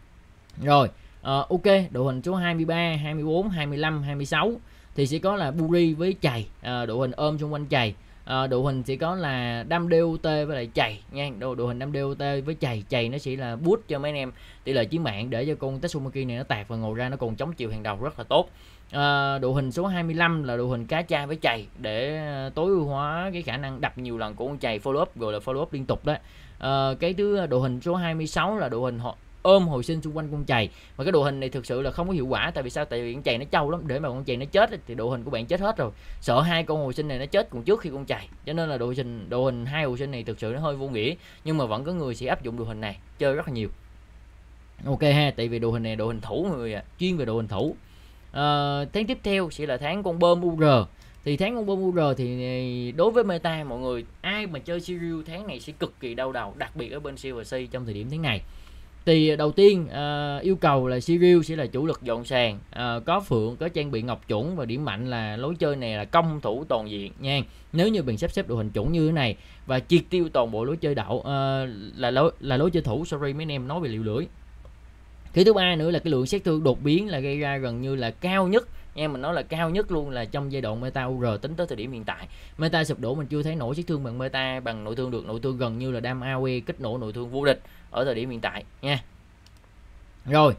Rồi ok, đội hình số 23, 24, 25, 26 thì sẽ có là Buri với chày, đội hình ôm xung quanh chày. Đội hình sẽ có là đâm DOT với lại chày nha. Đội hình đâm DOT với chày nó sẽ là boost cho mấy anh em tỷ lệ chiến mạng, để cho con Tatsumaki này nó tạt và ngồi ra nó còn chống chịu hàng đầu rất là tốt. Đội hình số 25 là đội hình Cá Cha với chày, để tối ưu hóa cái khả năng đập nhiều lần của con chày, follow up, gọi là follow up liên tục đó. Cái thứ đội hình số 26 là đội hình họ ôm hồi sinh xung quanh con chày, mà cái đội hình này thực sự là không có hiệu quả. Tại vì sao? Tại vì con chày nó trâu lắm, để mà con chày nó chết thì đội hình của bạn chết hết rồi, sợ hai con hồi sinh này nó chết còn trước khi con chày, cho nên là đội hình hai hồi sinh này thực sự nó hơi vô nghĩa, nhưng mà vẫn có người sẽ áp dụng đội hình này chơi rất là nhiều. Ok ha, tại vì đội hình này đội hình thủ mọi người chuyên về đội hình thủ. Tháng tiếp theo sẽ là tháng con bơm UR. Thì tháng con bơm UR thì đối với meta mọi người ai mà chơi Sirius tháng này sẽ cực kỳ đau đầu, đặc biệt ở bên Silver Sea trong thời điểm tháng này. Thì đầu tiên yêu cầu là Sirius sẽ là chủ lực dọn sàn, có Phượng, có trang bị ngọc chuẩn, và điểm mạnh là lối chơi này là công thủ toàn diện nha. Nếu như bạn sắp xếp đội hình chuẩn như thế này và triệt tiêu toàn bộ lối chơi đậu là lối chơi thủ, sorry mấy anh em nói về liệu lưỡi. Cái thứ ba nữa là cái lượng sát thương đột biến là gây ra gần như là cao nhất nha, mình nói là cao nhất luôn là trong giai đoạn meta UR tính tới thời điểm hiện tại. Meta sụp đổ mình chưa thấy nổi sát thương bằng meta bằng nội thương được, nội thương gần như là đam AOE kích nổ nội thương vô địch ở thời điểm hiện tại nha. Rồi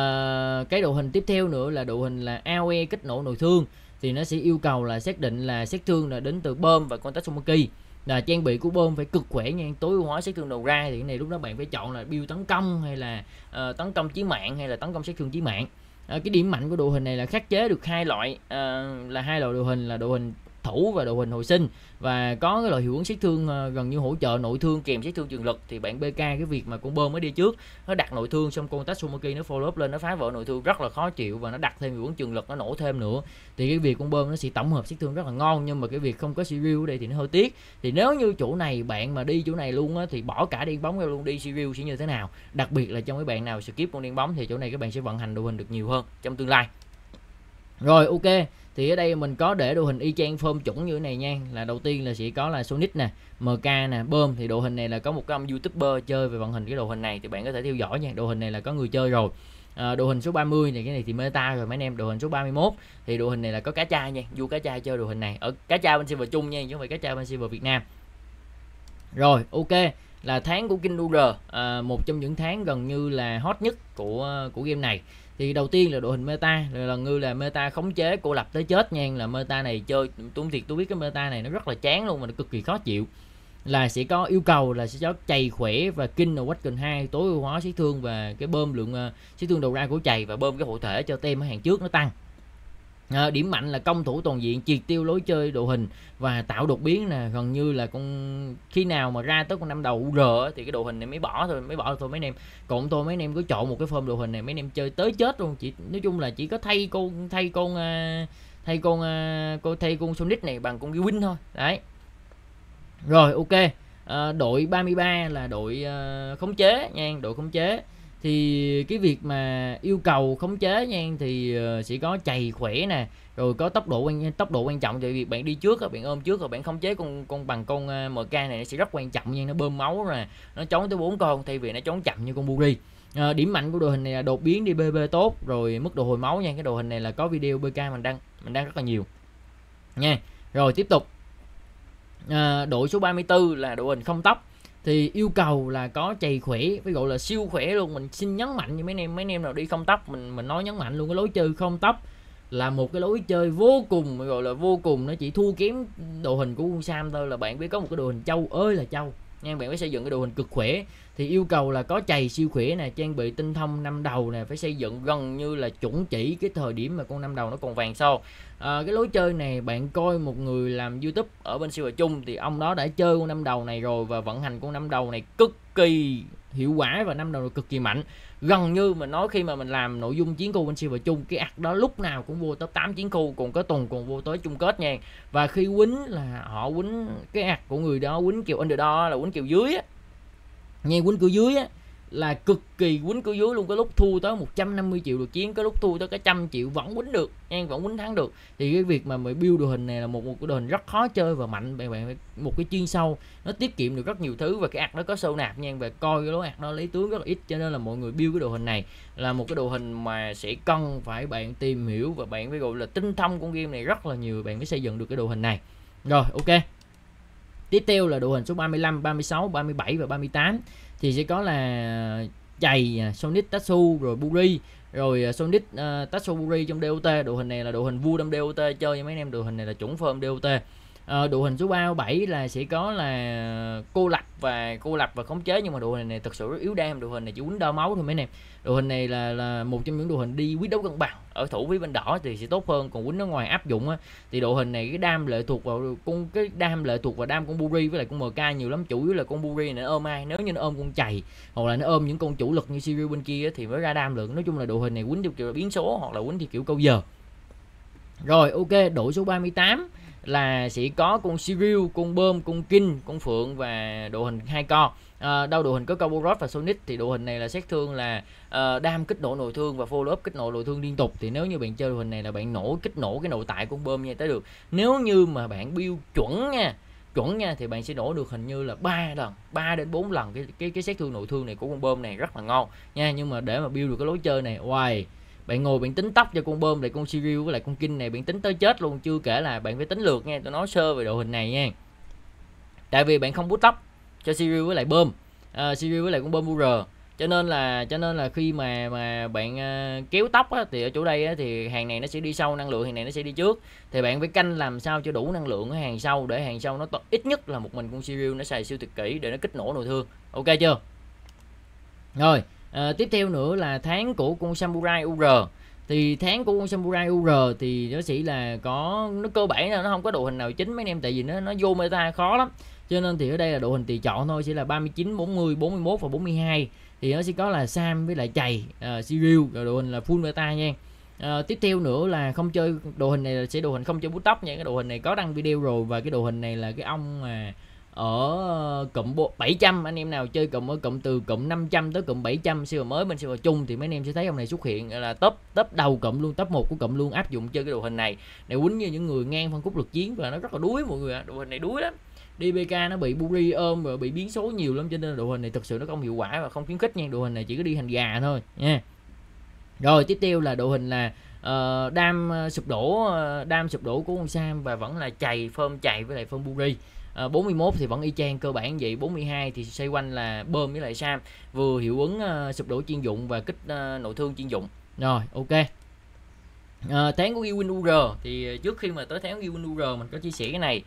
cái đội hình tiếp theo nữa là đội hình là AOE kích nổ nội thương, thì nó sẽ yêu cầu là xác định là sát thương là đến từ bơm và con Tatsumaki, là trang bị của bơm phải cực khỏe nha, tối ưu hóa sát thương đầu ra. Thì cái này lúc đó bạn phải chọn là build tấn công hay là tấn công chí mạng hay là tấn công sát thương chí mạng. Cái điểm mạnh của đội hình này là khắc chế được hai loại đội hình là đội hình thủ và đội hình hồi sinh, và có cái loại hiệu ứng sát thương gần như hỗ trợ nội thương kèm sát thương trường lực. Thì bạn BK cái việc mà con bơm mới đi trước nó đặt nội thương, xong con Tatsumaki nó follow up lên nó phá vỡ nội thương rất là khó chịu, và nó đặt thêm hiệu ứng trường lực nó nổ thêm nữa, thì cái việc con bơm nó sẽ tổng hợp sát thương rất là ngon. Nhưng mà cái việc không có Sirius ở đây thì nó hơi tiếc. Thì nếu như chỗ này bạn mà đi chỗ này luôn á thì bỏ cả đen bóng ra luôn, đi Sirius sẽ như thế nào, đặc biệt là trong mấy bạn nào skip con đen bóng thì chỗ này các bạn sẽ vận hành đội hình được nhiều hơn trong tương lai. Rồi ok, thì ở đây mình có để đội hình y chang form chuẩn như thế này nha. Là đầu tiên là sẽ có là Sonic nè, MK nè, bơm. Thì đội hình này là có một cái ông YouTuber chơi về vận hình cái đội hình này thì bạn có thể theo dõi nha. Đội hình này là có người chơi rồi. Đội hình số 30 thì cái này thì meta rồi mấy anh em. Đội hình số 31 thì đội hình này là có cá cha nha, vua cá cha chơi đội hình này. Ở cá cha bên server chung nha, chứ không phải cá cha bên server Việt Nam. Rồi ok, là tháng của King UR, một trong những tháng gần như là hot nhất của game này. Thì đầu tiên là đội hình meta là như là meta khống chế cô lập tới chết nha. Là meta này chơi tôi thiệt tôi biết cái meta này nó rất là chán luôn, mà nó cực kỳ khó chịu. Là sẽ có yêu cầu là sẽ có chày khỏe và King Awaken 2 tối ưu hóa sát thương, và cái bơm lượng sát thương đầu ra của chày, và bơm cái hộ thể cho tem ở hàng trước nó tăng. Điểm mạnh là công thủ toàn diện, triệt tiêu lối chơi đội hình và tạo đột biến nè. Gần như là khi nào mà ra tới con năm đầu UR thì cái đội hình này mới bỏ thôi mấy anh em. Còn tôi mấy anh em có chọn một cái form đội hình này mấy anh em chơi tới chết luôn. Nói chung là chỉ có thay con Sonic này bằng con Win thôi đấy. Rồi ok, đội 33 là đội khống chế nha, đội khống chế. Thì cái việc mà yêu cầu khống chế nha thì sẽ có chày khỏe nè, rồi có tốc độ quan trọng. Thì việc bạn đi trước bạn ôm trước rồi bạn khống chế con bằng con MK này sẽ rất quan trọng nha. Nó bơm máu rồi nó trốn tới 4 con thay vì nó trốn chậm như con Buri. Điểm mạnh của đội hình này là đột biến đi BB tốt, rồi mức độ hồi máu nha. Cái đội hình này là có video BK mình đăng rất là nhiều nha. Rồi tiếp tục, đội số 34 là đội hình không tóc. Thì yêu cầu là có chày khỏe, với gọi là siêu khỏe luôn. Mình xin nhấn mạnh như mấy anh em nào đi không tóc, mình nói nhấn mạnh luôn, cái lối chơi không tóc là một cái lối chơi vô cùng, gọi là vô cùng, nó chỉ thua kém đội hình của Quân Sam thôi. Là bạn biết có một cái đội hình châu ơi là châu nha, bạn phải xây dựng cái đội hình cực khỏe. Thì yêu cầu là có chày siêu khỏe nè, trang bị tinh thông năm đầu nè, phải xây dựng gần như là chuẩn chỉ cái thời điểm mà con năm đầu nó còn vàng son. Cái lối chơi này bạn coi một người làm YouTube ở bên server chung thì ông đó đã chơi con năm đầu này rồi, và vận hành con năm đầu này cực kỳ hiệu quả, và năm đầu này cực kỳ mạnh. Gần như mình nói khi mà mình làm nội dung chiến khu bên server chung, cái ạc đó lúc nào cũng vô top 8 chiến khu, còn có tuần còn vô tới chung kết nha. Và khi quýnh là họ quýnh cái ạc của người đó, quýnh kiểu underdog là quýnh kiểu dưới á nha, quýnh cửa dưới á là cực kỳ quýnh cửa dưới luôn. Có lúc thua tới 150 triệu được chiến, có lúc thua tới cả 100 triệu vẫn quýnh được nha, vẫn quýnh thắng được. Thì cái việc mà build đội hình này là một cái đội hình rất khó chơi và mạnh. Bạn một cái chuyên sâu nó tiết kiệm được rất nhiều thứ, và cái ạc nó có sâu nạp nha, và coi cái lối ạc nó lấy tướng rất là ít. Cho nên là mọi người build cái đội hình này là một cái đội hình mà sẽ cần phải bạn tìm hiểu, và bạn phải gọi là tinh thông con game này rất là nhiều, bạn mới xây dựng được cái đội hình này. Rồi ok, tiếp theo là đội hình số 35, 36, 37 và 38. Thì sẽ có là chày, Sonic, Tatsu, rồi Buri, rồi Sonic, Tatsu, Buri trong DOT. Đội hình này là đội hình vua đâm DOT chơi với mấy anh em. Đội hình này là chuẩn form DOT. Đội hình số 37 là sẽ có là cô lập và khống chế, nhưng mà đội hình này thật sự rất yếu đam. Đội hình này chỉ quýnh đo máu thôi mấy anh em. Đội hình này là một trong những đội hình đi quyết đấu cân bằng ở thủ với bên đỏ thì sẽ tốt hơn. Còn quýnh nó ngoài áp dụng á thì đội hình này cái đam lệ thuộc vào đam con Buri với lại con MK nhiều lắm. Chủ yếu là con Buri này nó ôm ai, nếu như nó ôm con chày hoặc là nó ôm những con chủ lực như Sirius bên kia thì mới ra đam lượng. Nói chung là đội hình này quýnh theo kiểu biến số hoặc là quýnh theo kiểu câu giờ. Rồi ok, đội số 38 là sẽ có con Sirius, con Bơm, con King, con Phượng và đội hình 2 con. Đâu đội hình có Comboros và Sonic thì đội hình này là sát thương là đam kích nổ nội thương và follow up kích nổ nội thương liên tục. Thì nếu như bạn chơi đội hình này là bạn kích nổ cái nội tại con Bơm nha tới được. Nếu như mà bạn build chuẩn nha thì bạn sẽ nổ được hình như là 3 đến 4 lần cái sát thương nội thương này của con Bơm này, rất là ngon nha. Nhưng mà để mà build được cái lối chơi này, wow, bạn ngồi bạn tính tóc cho con Bơm lại con Sirius với lại con King này, bạn tính tới chết luôn. Chưa kể là bạn phải tính lượt nha, tôi nói sơ về đội hình này nha. Tại vì bạn không bút tóc cho Sirius với lại Bơm, Sirius với lại con Bơm UR, cho nên là khi mà bạn kéo tóc á, thì ở chỗ đây á, thì hàng này nó sẽ đi sau năng lượng, hàng này nó sẽ đi trước, thì bạn phải canh làm sao cho đủ năng lượng ở hàng sau, để hàng sau nó ít nhất là một mình con Sirius nó xài siêu tuyệt kỹ để nó kích nổ nội thương. Ok chưa? Rồi tiếp theo nữa là tháng của con Samurai UR. Thì tháng của con Samurai UR thì nó sẽ là có, nó cơ bản là nó không có đội hình nào chính mấy anh em, tại vì nó vô meta khó lắm, cho nên thì ở đây là đội hình tùy chọn thôi, sẽ là 39, 40, 41 và 42. Thì nó sẽ có là Sam với lại chày, Sirius, rồi đội hình là full meta nha. Tiếp theo nữa là không chơi đội hình này, là sẽ đội hình không chơi bút tóc nha. Cái đội hình này có đăng video rồi, và cái đội hình này là cái ông mà ở cụm 700, anh em nào chơi cụm ở cụm từ cụm 500 tới cụm 700 siêu mới bên siêu chung thì mấy anh em sẽ thấy ông này xuất hiện là top đầu cụm luôn, top 1 của cụm luôn, áp dụng chơi cái đội hình này để quýnh như những người ngang phân khúc lực chiến, và nó rất là đuối mọi người ạ. Đội hình này đuối lắm, DBK nó bị bully ôm và bị biến số nhiều lắm, cho nên là đội hình này thực sự nó không hiệu quả và không khuyến khích nha. Đội hình này chỉ có đi hành gà thôi nha. Rồi tiếp theo là đội hình là đam sụp đổ của con Sam, và vẫn là phơm chày với lại phơm bully. 41 thì vẫn y chang cơ bản vậy. 42 thì xoay quanh là Bơm với lại Sam, vừa hiệu ứng sụp đổ chuyên dụng và kích nội thương chuyên dụng. Rồi ok. Tháng của Gewin UR thì trước khi mà tới tháng Gewin UR mình có chia sẻ cái này.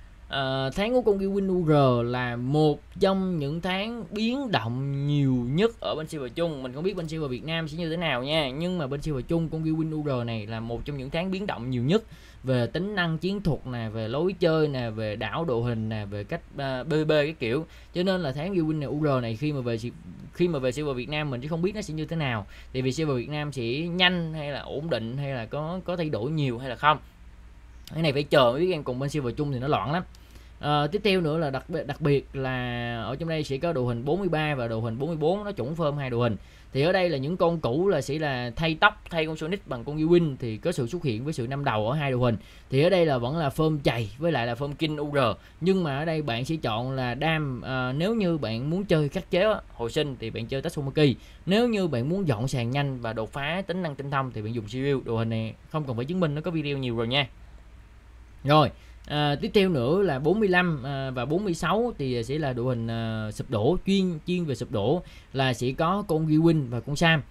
Tháng của con Gewin UR là một trong những tháng biến động nhiều nhất ở bên server chung. Mình không biết bên server Việt Nam sẽ như thế nào nha, nhưng mà bên server chung con Gewin UR này là một trong những tháng biến động nhiều nhất về tính năng chiến thuật nè, về lối chơi nè, về đảo đội hình nè, về cách BB cái kiểu. Cho nên là tháng Gewin này UR này khi mà về server Việt Nam mình chứ không biết nó sẽ như thế nào. Tại vì server Việt Nam sẽ nhanh hay là ổn định, hay là có thay đổi nhiều hay là không, cái này phải chờ với em cùng bên server chung thì nó loạn lắm. Tiếp theo nữa là đặc biệt là ở trong đây sẽ có đội hình 43 và đội hình 44, nó chuẩn phơm hai đội hình. Thì ở đây là những con cũ là sẽ là thay con Sonic bằng con Gewin, thì có sự xuất hiện với sự 5 đầu ở hai đội hình. Thì ở đây là vẫn là phơm chày với lại là phơm King UR, nhưng mà ở đây bạn sẽ chọn là đam. Nếu như bạn muốn chơi khắc chế hồi sinh thì bạn chơi Tatsumaki. Nếu như bạn muốn dọn sàn nhanh và đột phá tính năng tinh thông thì bạn dùng Sirius. Đội hình này không cần phải chứng minh, nó có video nhiều rồi nha. Rồi tiếp theo nữa là 45 và 46 thì sẽ là đội hình sụp đổ, chuyên về sụp đổ, là sẽ có con Gewin và con Sam,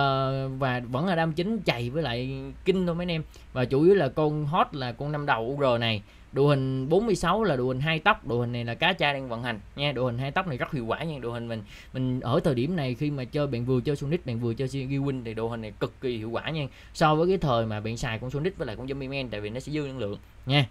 và vẫn là đam chính chày với lại King thôi mấy anh em, và chủ yếu là con hot là con 5 đầu UR này. Đội hình 46 là đội hình 2 tóc, đội hình này là cá cha đang vận hành nha. Đội hình 2 tóc này rất hiệu quả nha. Đội hình mình ở thời điểm này khi mà chơi, bạn vừa chơi Sonic bạn vừa chơi Gewin thì đội hình này cực kỳ hiệu quả nha, so với cái thời mà bạn xài con Sonic với lại con Zombie Man, tại vì nó sẽ dư năng lượng nha.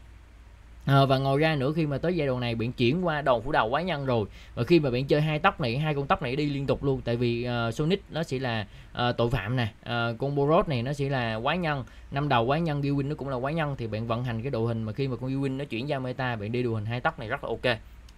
Và ngoài ra nữa, khi mà tới giai đoạn này bạn chuyển qua đòn phủ đầu quái nhân rồi, và khi mà bạn chơi hai con tóc này đi liên tục luôn, tại vì Sonic nó sẽ là tội phạm nè, con Boros này nó sẽ là quái nhân, 5 đầu quái nhân, Gewin nó cũng là quái nhân, thì bạn vận hành cái đội hình mà khi mà con Gewin nó chuyển ra meta, bạn đi đội hình hai tóc này rất là ok.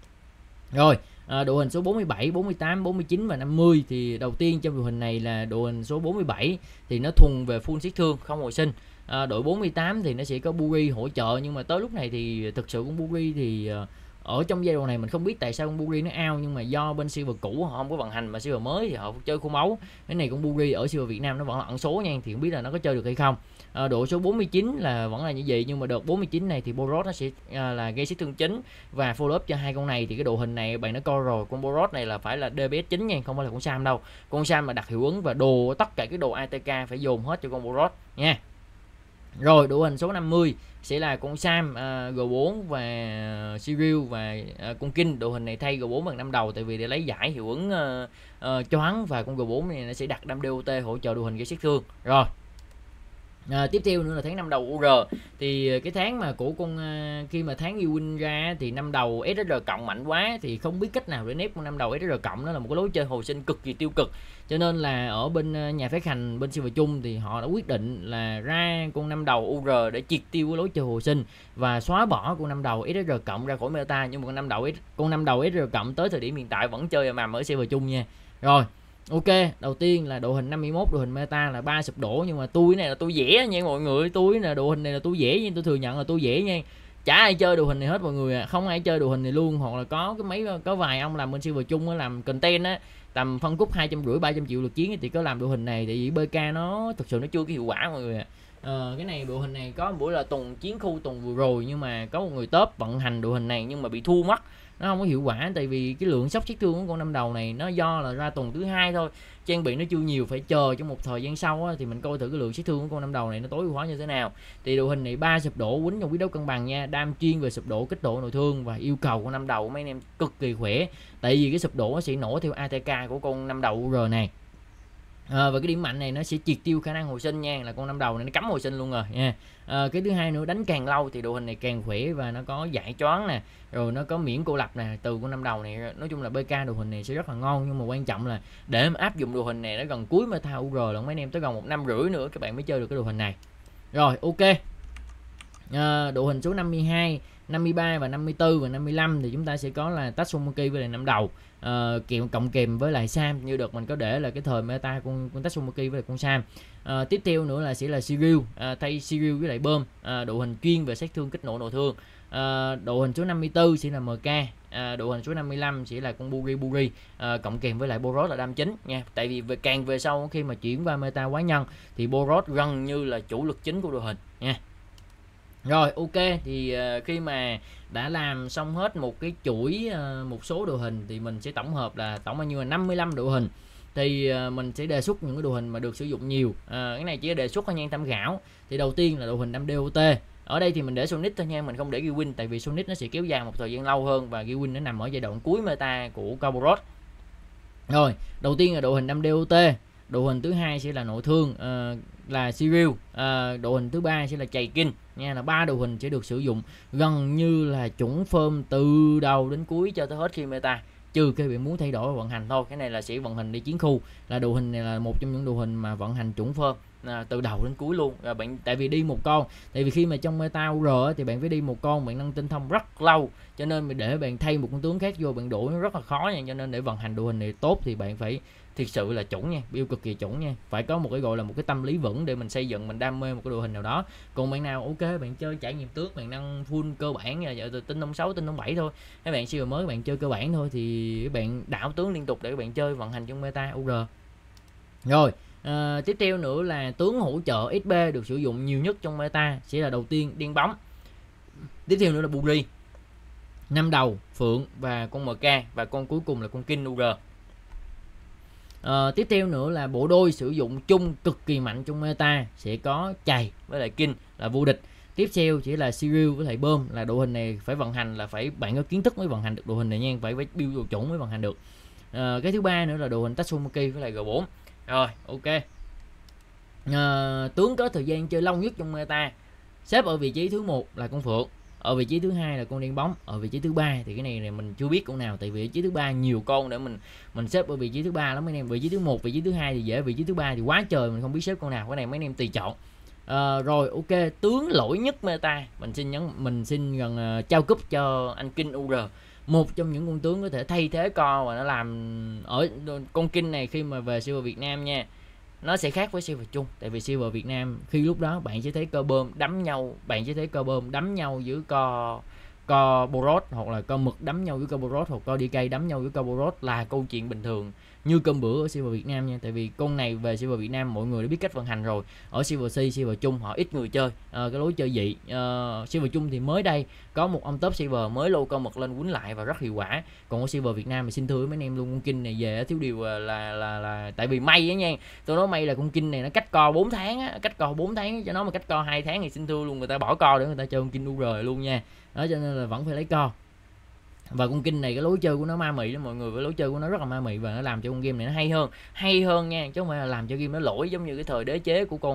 Rồi đội hình số 47, 48, 49 và 50 thì đầu tiên trong đội hình này là đội hình số 47 thì nó thuần về full sát thương không hồi sinh. Đội 48 thì nó sẽ có Buri hỗ trợ, nhưng mà tới lúc này thì thực sự con Buri thì ở trong giai đoạn này mình không biết tại sao con Buri nó out, nhưng mà do bên server cũ họ không có vận hành, mà server mới thì họ chơi khô máu. Cái này con Buri ở server Việt Nam nó vẫn là ẩn số nha, thì không biết là nó có chơi được hay không. Độ số 49 là vẫn là như vậy, nhưng mà đợt 49 này thì Boros nó sẽ là gây sát thương chính và follow up cho hai con này. Thì cái đội hình này bạn đã coi rồi, con Boros này là phải là DPS chính nha, không phải là con Sam đâu. Con Sam mà đặt hiệu ứng và đồ tất cả cái đồ ATK phải dồn hết cho con Boros nha. Rồi đội hình số 50 sẽ là con Sam, G4 và Sirius và con King. Đội hình này thay G4 bằng 5 đầu, tại vì để lấy giải hiệu ứng choáng, và con G4 này nó sẽ đặt đam DOT hỗ trợ đội hình gây sát thương. Rồi Tiếp theo nữa là tháng năm đầu UR, thì cái tháng mà của con khi mà tháng yêu win ra thì năm đầu SSR cộng mạnh quá, thì không biết cách nào để nép con năm đầu SSR cộng. Nó là một cái lối chơi hồi sinh cực kỳ tiêu cực, cho nên là ở bên nhà phát hành bên Silver chung thì họ đã quyết định là ra con năm đầu UR để triệt tiêu cái lối chơi hồi sinh và xóa bỏ con năm đầu SSR cộng ra khỏi meta. Nhưng mà con năm đầu SSR cộng tới thời điểm hiện tại vẫn chơi mầm ở Silver chung nha. Rồi ok, đầu tiên là đội hình 51, đội hình meta là 3 sụp đổ, nhưng mà tôi này là tôi vẽ nha mọi người, tôi là đội hình này là tôi vẽ, nhưng tôi thừa nhận là tôi vẽ nha, chả ai chơi đội hình này hết mọi người à. Không ai chơi đội hình này luôn, hoặc là có vài ông làm bên Silver chung á, làm content á, tầm phân khúc 250 300 triệu lượt chiến thì có làm đội hình này, tại vì BK nó thực sự nó chưa có hiệu quả mọi người ạ. Cái này đội hình này có một buổi là tuần chiến khu tuần vừa rồi, nhưng mà có một người top vận hành đội hình này nhưng mà bị thua mất, nó không có hiệu quả, tại vì cái lượng sốc sát thương của con năm đầu này nó do là ra tuần thứ hai thôi, trang bị nó chưa nhiều, phải chờ trong một thời gian sau á, thì mình coi thử cái lượng sát thương của con năm đầu này nó tối ưu hóa như thế nào. Thì đội hình này 3 sụp đổ quýnh trong quyết đấu cân bằng nha, đam chuyên về sụp đổ, kích độ nội thương và yêu cầu con năm đầu của mấy anh em cực kỳ khỏe, tại vì cái sụp đổ nó sẽ nổ theo ATK của con năm đầu UR này. Và cái điểm mạnh này nó sẽ triệt tiêu khả năng hồi sinh nha, là con năm đầu này nó cấm hồi sinh luôn rồi nha. Cái thứ hai nữa, đánh càng lâu thì đội hình này càng khỏe và nó có giải choáng nè, rồi nó có miễn cô lập nè từ con năm đầu này. Nói chung là BK đội hình này sẽ rất là ngon, nhưng mà quan trọng là để mà áp dụng đội hình này nó gần cuối meta UR là mấy anh em tới gần 1 năm rưỡi nữa các bạn mới chơi được cái đội hình này. Rồi ok, đội hình số 52, 53 và 54 và 55 thì chúng ta sẽ có là Tatsumaki với lại năm đầu, cộng kèm với lại Sam, như được mình có để là cái thời meta con Tatsumaki với lại con Sam. Tiếp theo nữa là sẽ là Shiryu, thay Shiryu với lại Bơm, đội hình chuyên về sát thương, kích nổ, nội thương. Đội hình số 54 sẽ là MK, đội hình số 55 sẽ là con Buri, cộng kèm với lại Boros là đam chính nha, tại vì càng về sau khi mà chuyển qua meta quái nhân thì Boros gần như là chủ lực chính của đội hình nha. Rồi ok, thì khi mà đã làm xong hết một cái chuỗi một số đội hình thì mình sẽ tổng hợp là tổng bao nhiêu là 55 đội hình. Thì mình sẽ đề xuất những cái đội hình mà được sử dụng nhiều, cái này chỉ là đề xuất thôi nha, tham khảo. Thì đầu tiên là đội hình 5DOT. Ở đây thì mình để Sonic thôi nha, mình không để Gewin, tại vì Sonic nó sẽ kéo dài một thời gian lâu hơn và Gewin nó nằm ở giai đoạn cuối meta của Corboros. Rồi, đầu tiên là đội hình 5DOT. Đội hình thứ hai sẽ là nội thương, là Shiryu. Đội hình thứ ba sẽ là chày kinh nha, là 3 đội hình sẽ được sử dụng gần như là chuẩn phơm từ đầu đến cuối cho tới hết khi meta, trừ cái bạn muốn thay đổi vận hành thôi. Cái này là sẽ vận hành đi chiến khu, là đội hình này là một trong những đội hình mà vận hành chuẩn phơm từ đầu đến cuối luôn. Bạn tại vì đi một con, tại vì khi mà trong meta UR thì bạn phải đi một con, bạn nâng tinh thông rất lâu, cho nên để bạn thay một con tướng khác vô bạn đổi nó rất là khó nha. Cho nên để vận hành đội hình này tốt thì bạn phải thiệt sự là chuẩn nha, build cực kỳ chuẩn nha, phải có một cái gọi là một cái tâm lý vững để mình xây dựng, mình đam mê một cái đội hình nào đó. Còn bạn nào ok bạn chơi trải nghiệm tướng, bạn nâng full cơ bản nha, từ tinh thông 6 tinh thông 7 thôi, các bạn siêu mới bạn chơi cơ bản thôi thì các bạn đảo tướng liên tục để các bạn chơi vận hành trong meta UR. Rồi tiếp theo nữa là tướng hỗ trợ XP được sử dụng nhiều nhất trong meta sẽ là đầu tiên điên bóng, tiếp theo nữa là Buri, năm đầu Phượng và con MK, và con cuối cùng là con King UR. Tiếp theo nữa là bộ đôi sử dụng chung cực kỳ mạnh trong meta sẽ có chày với lại King là vô địch. Tiếp theo chỉ là Shiryu với lại Bơm, là đội hình này phải vận hành là phải bạn có kiến thức mới vận hành được đội hình này nha, phải build đồ chuẩn mới vận hành được. Cái thứ ba nữa là đội hình Tatsumaki với lại G4. Rồi ok, tướng có thời gian chơi lâu nhất trong meta xếp ở vị trí thứ 1 là con Phượng, ở vị trí thứ hai là con đen bóng, ở vị trí thứ ba thì cái này mình chưa biết con nào, tại vì vị trí thứ ba nhiều con để mình xếp ở vị trí thứ ba lắm mấy anh em. Vị trí thứ 1, vị trí thứ hai thì dễ, vị trí thứ ba thì quá trời, mình không biết xếp con nào, cái này mấy anh em tùy chọn. Rồi ok, tướng lỗi nhất meta mình xin gần trao cúp cho anh King UR, một trong những con tướng có thể thay thế co và nó làm ở con King này khi mà về Silver Việt Nam nha, nó sẽ khác với Silver chung. Tại vì Silver Việt Nam khi lúc đó bạn sẽ thấy cơ bơm đấm nhau, với co Boros, hoặc là co mực đấm nhau với co Boros, hoặc co DK đấm nhau với co Boros là câu chuyện bình thường như cơm bữa ở Silver Việt Nam nha. Tại vì con này về Silver Việt Nam mọi người đã biết cách vận hành rồi, ở Silver C, Silver chung họ ít người chơi cái lối chơi dị. Silver chung thì mới đây có một ông top Silver mới lô con mực lên quýnh lại và rất hiệu quả. Còn ở Silver Việt Nam thì xin thưa với mấy anh em luôn, con King này về thiếu điều là tại vì may á nha, tôi nói may là con King này nó cách co 4 tháng á, cách co 4 tháng cho nó, mà cách co 2 tháng thì xin thưa luôn, người ta bỏ co để người ta chơi con King UR luôn nha. Đó cho nên là vẫn phải lấy co. Và con King này cái lối chơi của nó ma mị đó mọi người, cái lối chơi của nó rất là ma mị và nó làm cho con game này nó hay hơn nha, chứ không phải là làm cho game nó lỗi giống như cái thời đế chế của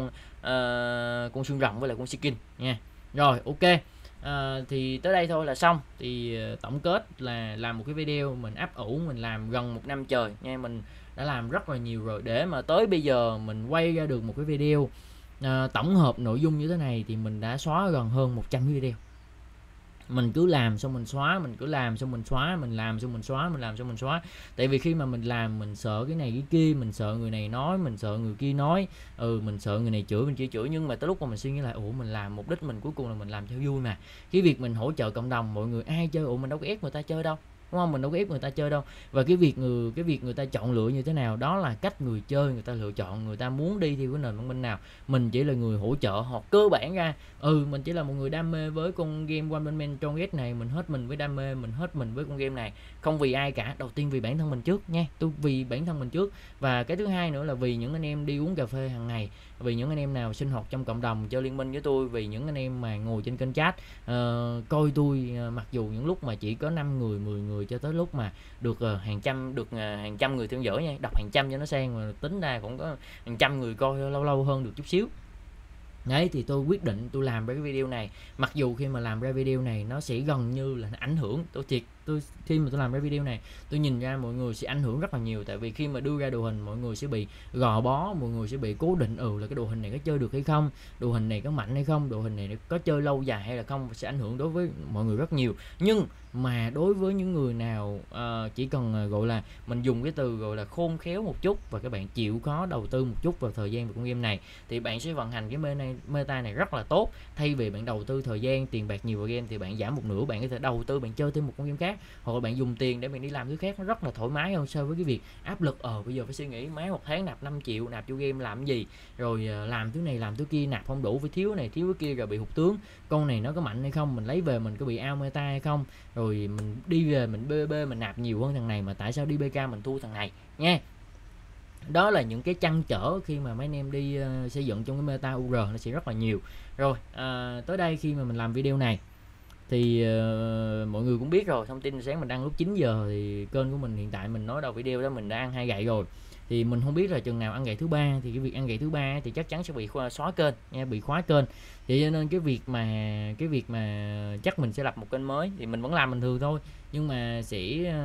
con xương rồng với lại con Skin nha. Rồi ok, thì tới đây thôi là xong. Thì tổng kết là làm một cái video mình ấp ủ, mình làm gần 1 năm trời nha, mình đã làm rất là nhiều rồi để mà tới bây giờ mình quay ra được một cái video tổng hợp nội dung như thế này. Thì mình đã xóa gần hơn 100 cái video. Mình cứ làm xong mình xóa, mình cứ làm xong mình xóa, mình làm xong mình xóa, mình làm xong mình xóa. Tại vì khi mà mình làm mình sợ cái này cái kia, mình sợ người này nói, mình sợ người kia nói, mình sợ người này chửi, mình kia chửi. Nhưng mà tới lúc mà mình suy nghĩ lại, mình làm mục đích mình cuối cùng là mình làm cho vui mà. Cái việc mình hỗ trợ cộng đồng, mọi người ai chơi, mình đâu có ép người ta chơi đâu, đúng không? Mình đâu có ép người ta chơi đâu. Và cái việc người ta chọn lựa như thế nào đó là cách người chơi người ta lựa chọn, người ta muốn đi theo cái nền văn minh nào. Mình chỉ là người hỗ trợ họ cơ bản ra. Mình chỉ là một người đam mê với con game One Punch Man trong ghét này, mình hết mình với đam mê, mình hết mình với con game này, không vì ai cả. Đầu tiên vì bản thân mình trước nha, tôi vì bản thân mình trước. Và cái thứ hai nữa là vì những anh em đi uống cà phê hàng ngày, vì những anh em nào sinh hoạt trong cộng đồng chơi liên minh với tôi, vì những anh em mà ngồi trên kênh chat coi tôi, mặc dù những lúc mà chỉ có 5 người 10 người cho tới lúc mà được hàng trăm người theo dõi nha, đọc hàng trăm cho nó sang, mà tính ra cũng có hàng trăm người coi, lâu lâu hơn được chút xíu. Đấy, thì tôi quyết định tôi làm ra cái video này. Mặc dù khi mà làm ra video này nó sẽ gần như là ảnh hưởng, khi mà tôi làm ra video này tôi nhìn ra mọi người sẽ ảnh hưởng rất là nhiều. Tại vì khi mà đưa ra đồ hình mọi người sẽ bị gò bó, mọi người sẽ bị cố định là cái đồ hình này có chơi được hay không, đồ hình này có mạnh hay không, đồ hình này có chơi lâu dài hay là không, sẽ ảnh hưởng đối với mọi người rất nhiều. Nhưng mà đối với những người nào chỉ cần gọi là mình dùng cái từ gọi là khôn khéo một chút, và các bạn chịu khó đầu tư một chút vào thời gian vào con game này, thì bạn sẽ vận hành cái meta này rất là tốt. Thay vì bạn đầu tư thời gian tiền bạc nhiều vào game thì bạn giảm một nửa, bạn có thể đầu tư bạn chơi thêm một con game khác, hoặc là bạn dùng tiền để bạn đi làm thứ khác, nó rất là thoải mái hơn so với cái việc áp lực bây giờ phải suy nghĩ má một tháng nạp 5 triệu nạp vô game làm cái gì, rồi làm thứ này làm thứ kia, nạp không đủ, phải thiếu này thiếu cái kia, rồi bị hụt tướng, con này nó có mạnh hay không, mình lấy về mình có bị out meta hay không, rồi mình đi về mình BB mình nạp nhiều hơn thằng này mà tại sao đi BK mình thua thằng này nha. Đó là những cái trăn trở khi mà mấy anh em đi xây dựng trong cái meta UR, nó sẽ rất là nhiều. Rồi tới đây khi mà mình làm video này thì mọi người cũng biết rồi, thông tin sáng mình đăng lúc 9 giờ thì kênh của mình hiện tại mình nói đầu video đó mình đã ăn 2 gậy rồi. Thì mình không biết là chừng nào ăn gậy thứ ba, thì cái việc ăn gậy thứ ba thì chắc chắn sẽ bị xóa kênh nha, bị khóa kênh. Thì cho nên cái việc mà chắc mình sẽ lập một kênh mới, thì mình vẫn làm bình thường thôi, nhưng mà sẽ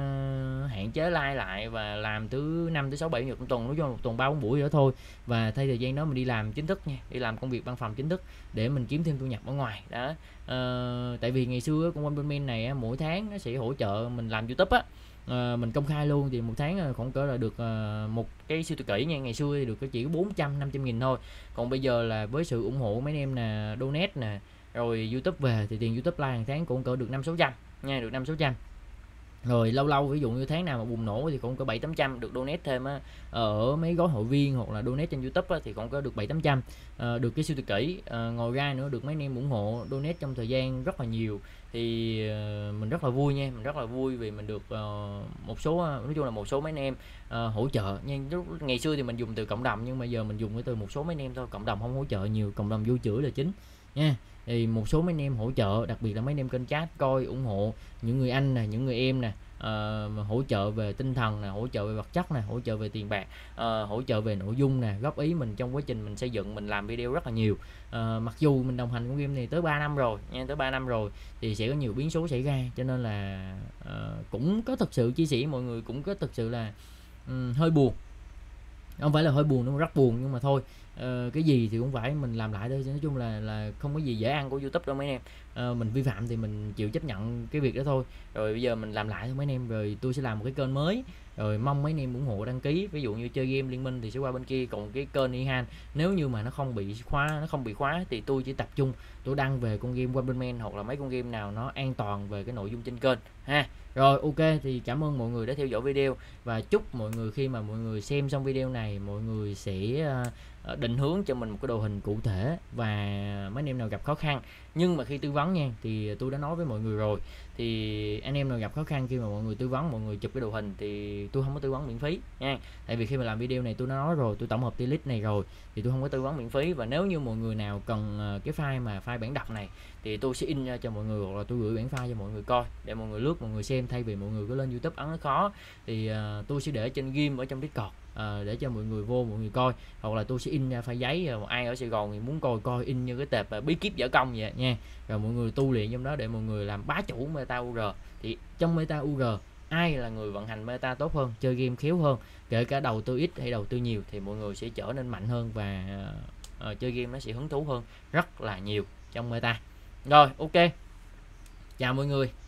hạn chế like lại và làm thứ 5 thứ 6 7 nhật một tuần, nói chung một tuần 3-4 buổi nữa thôi. Và thay thời gian đó mình đi làm chính thức nha, đi làm công việc văn phòng chính thức để mình kiếm thêm thu nhập ở ngoài đó. Tại vì ngày xưa con One Punch Man này mỗi tháng nó sẽ hỗ trợ mình làm YouTube á. Mình công khai luôn thì một tháng khoảng cỡ là được một cái siêu tự kỷ nha. Ngày xưa thì được chỉ có 400-500 nghìn thôi, còn bây giờ là với sự ủng hộ mấy anh em nè, donate nè, rồi YouTube về thì tiền YouTube like hàng tháng cũng cỡ được 500-600 nha, được 500-600. Rồi lâu lâu ví dụ như tháng nào mà bùng nổ thì cũng có 700-800 được donate thêm á, ở mấy gói hội viên hoặc là donate trên YouTube á, thì cũng có được 700-800 được cái siêu tự kỷ. Ngồi ra nữa được mấy anh em ủng hộ donate trong thời gian rất là nhiều, thì mình rất là vui nha, mình rất là vui vì mình được một số, nói chung là một số mấy anh em hỗ trợ nha. Ngày xưa thì mình dùng từ cộng đồng, nhưng mà giờ mình dùng cái từ một số mấy anh em thôi, cộng đồng không hỗ trợ nhiều, cộng đồng vui chửi là chính nha. Thì một số mấy anh em hỗ trợ, đặc biệt là mấy anh em kênh chat coi ủng hộ, những người anh nè, những người em nè, hỗ trợ về tinh thần nè, hỗ trợ về vật chất nè, hỗ trợ về tiền bạc, hỗ trợ về nội dung nè, góp ý mình trong quá trình mình xây dựng, mình làm video rất là nhiều. Mặc dù mình đồng hành con game này tới 3 năm rồi nha, tới 3 năm rồi thì sẽ có nhiều biến số xảy ra, cho nên là cũng có thực sự chia sẻ mọi người, cũng có thực sự là hơi buồn, không phải là hơi buồn, nó rất buồn, nhưng mà thôi, cái gì thì cũng phải mình làm lại thôi. Nói chung là không có gì dễ ăn của YouTube đâu mấy anh em. Mình vi phạm thì mình chịu chấp nhận cái việc đó thôi. Rồi bây giờ mình làm lại thôi mấy anh em, rồi tôi sẽ làm một cái kênh mới, rồi mong mấy anh em ủng hộ đăng ký. Ví dụ như chơi game liên minh thì sẽ qua bên kia, còn cái kênh Ihan nếu như mà nó không bị khóa thì tôi chỉ tập trung tôi đăng về con game One Punch Man hoặc là mấy con game nào nó an toàn về cái nội dung trên kênh ha. Rồi ok, thì cảm ơn mọi người đã theo dõi video, và chúc mọi người khi mà mọi người xem xong video này, mọi người sẽ định hướng cho mình một cái đồ hình cụ thể, và mấy anh em nào gặp khó khăn Nhưng mà khi tư vấn nha, thì tôi đã nói với mọi người rồi, thì anh em nào gặp khó khăn khi mà mọi người tư vấn, mọi người chụp cái đồ hình thì tôi không có tư vấn miễn phí nha. Tại vì khi mà làm video này tôi đã nói rồi, tôi tổng hợp tier list này rồi, thì tôi không có tư vấn miễn phí. Và nếu như mọi người nào cần cái file bản đọc này thì tôi sẽ in ra cho mọi người, hoặc là tôi gửi bản file cho mọi người coi để mọi người lướt, mọi người xem, thay vì mọi người cứ lên YouTube ấn nó khó. Thì tôi sẽ để trên ghim ở trong Discord để cho mọi người vô mọi người coi, hoặc là tôi sẽ in ra file giấy, ai ở Sài Gòn thì muốn coi in như cái tệp bí kíp võ công vậy nha, rồi mọi người tu luyện trong đó để mọi người làm bá chủ meta UR. Thì trong meta UR, ai là người vận hành meta tốt hơn, chơi game khéo hơn, kể cả đầu tư ít hay đầu tư nhiều, thì mọi người sẽ trở nên mạnh hơn và chơi game nó sẽ hứng thú hơn rất là nhiều trong meta. Rồi, ok, chào mọi người.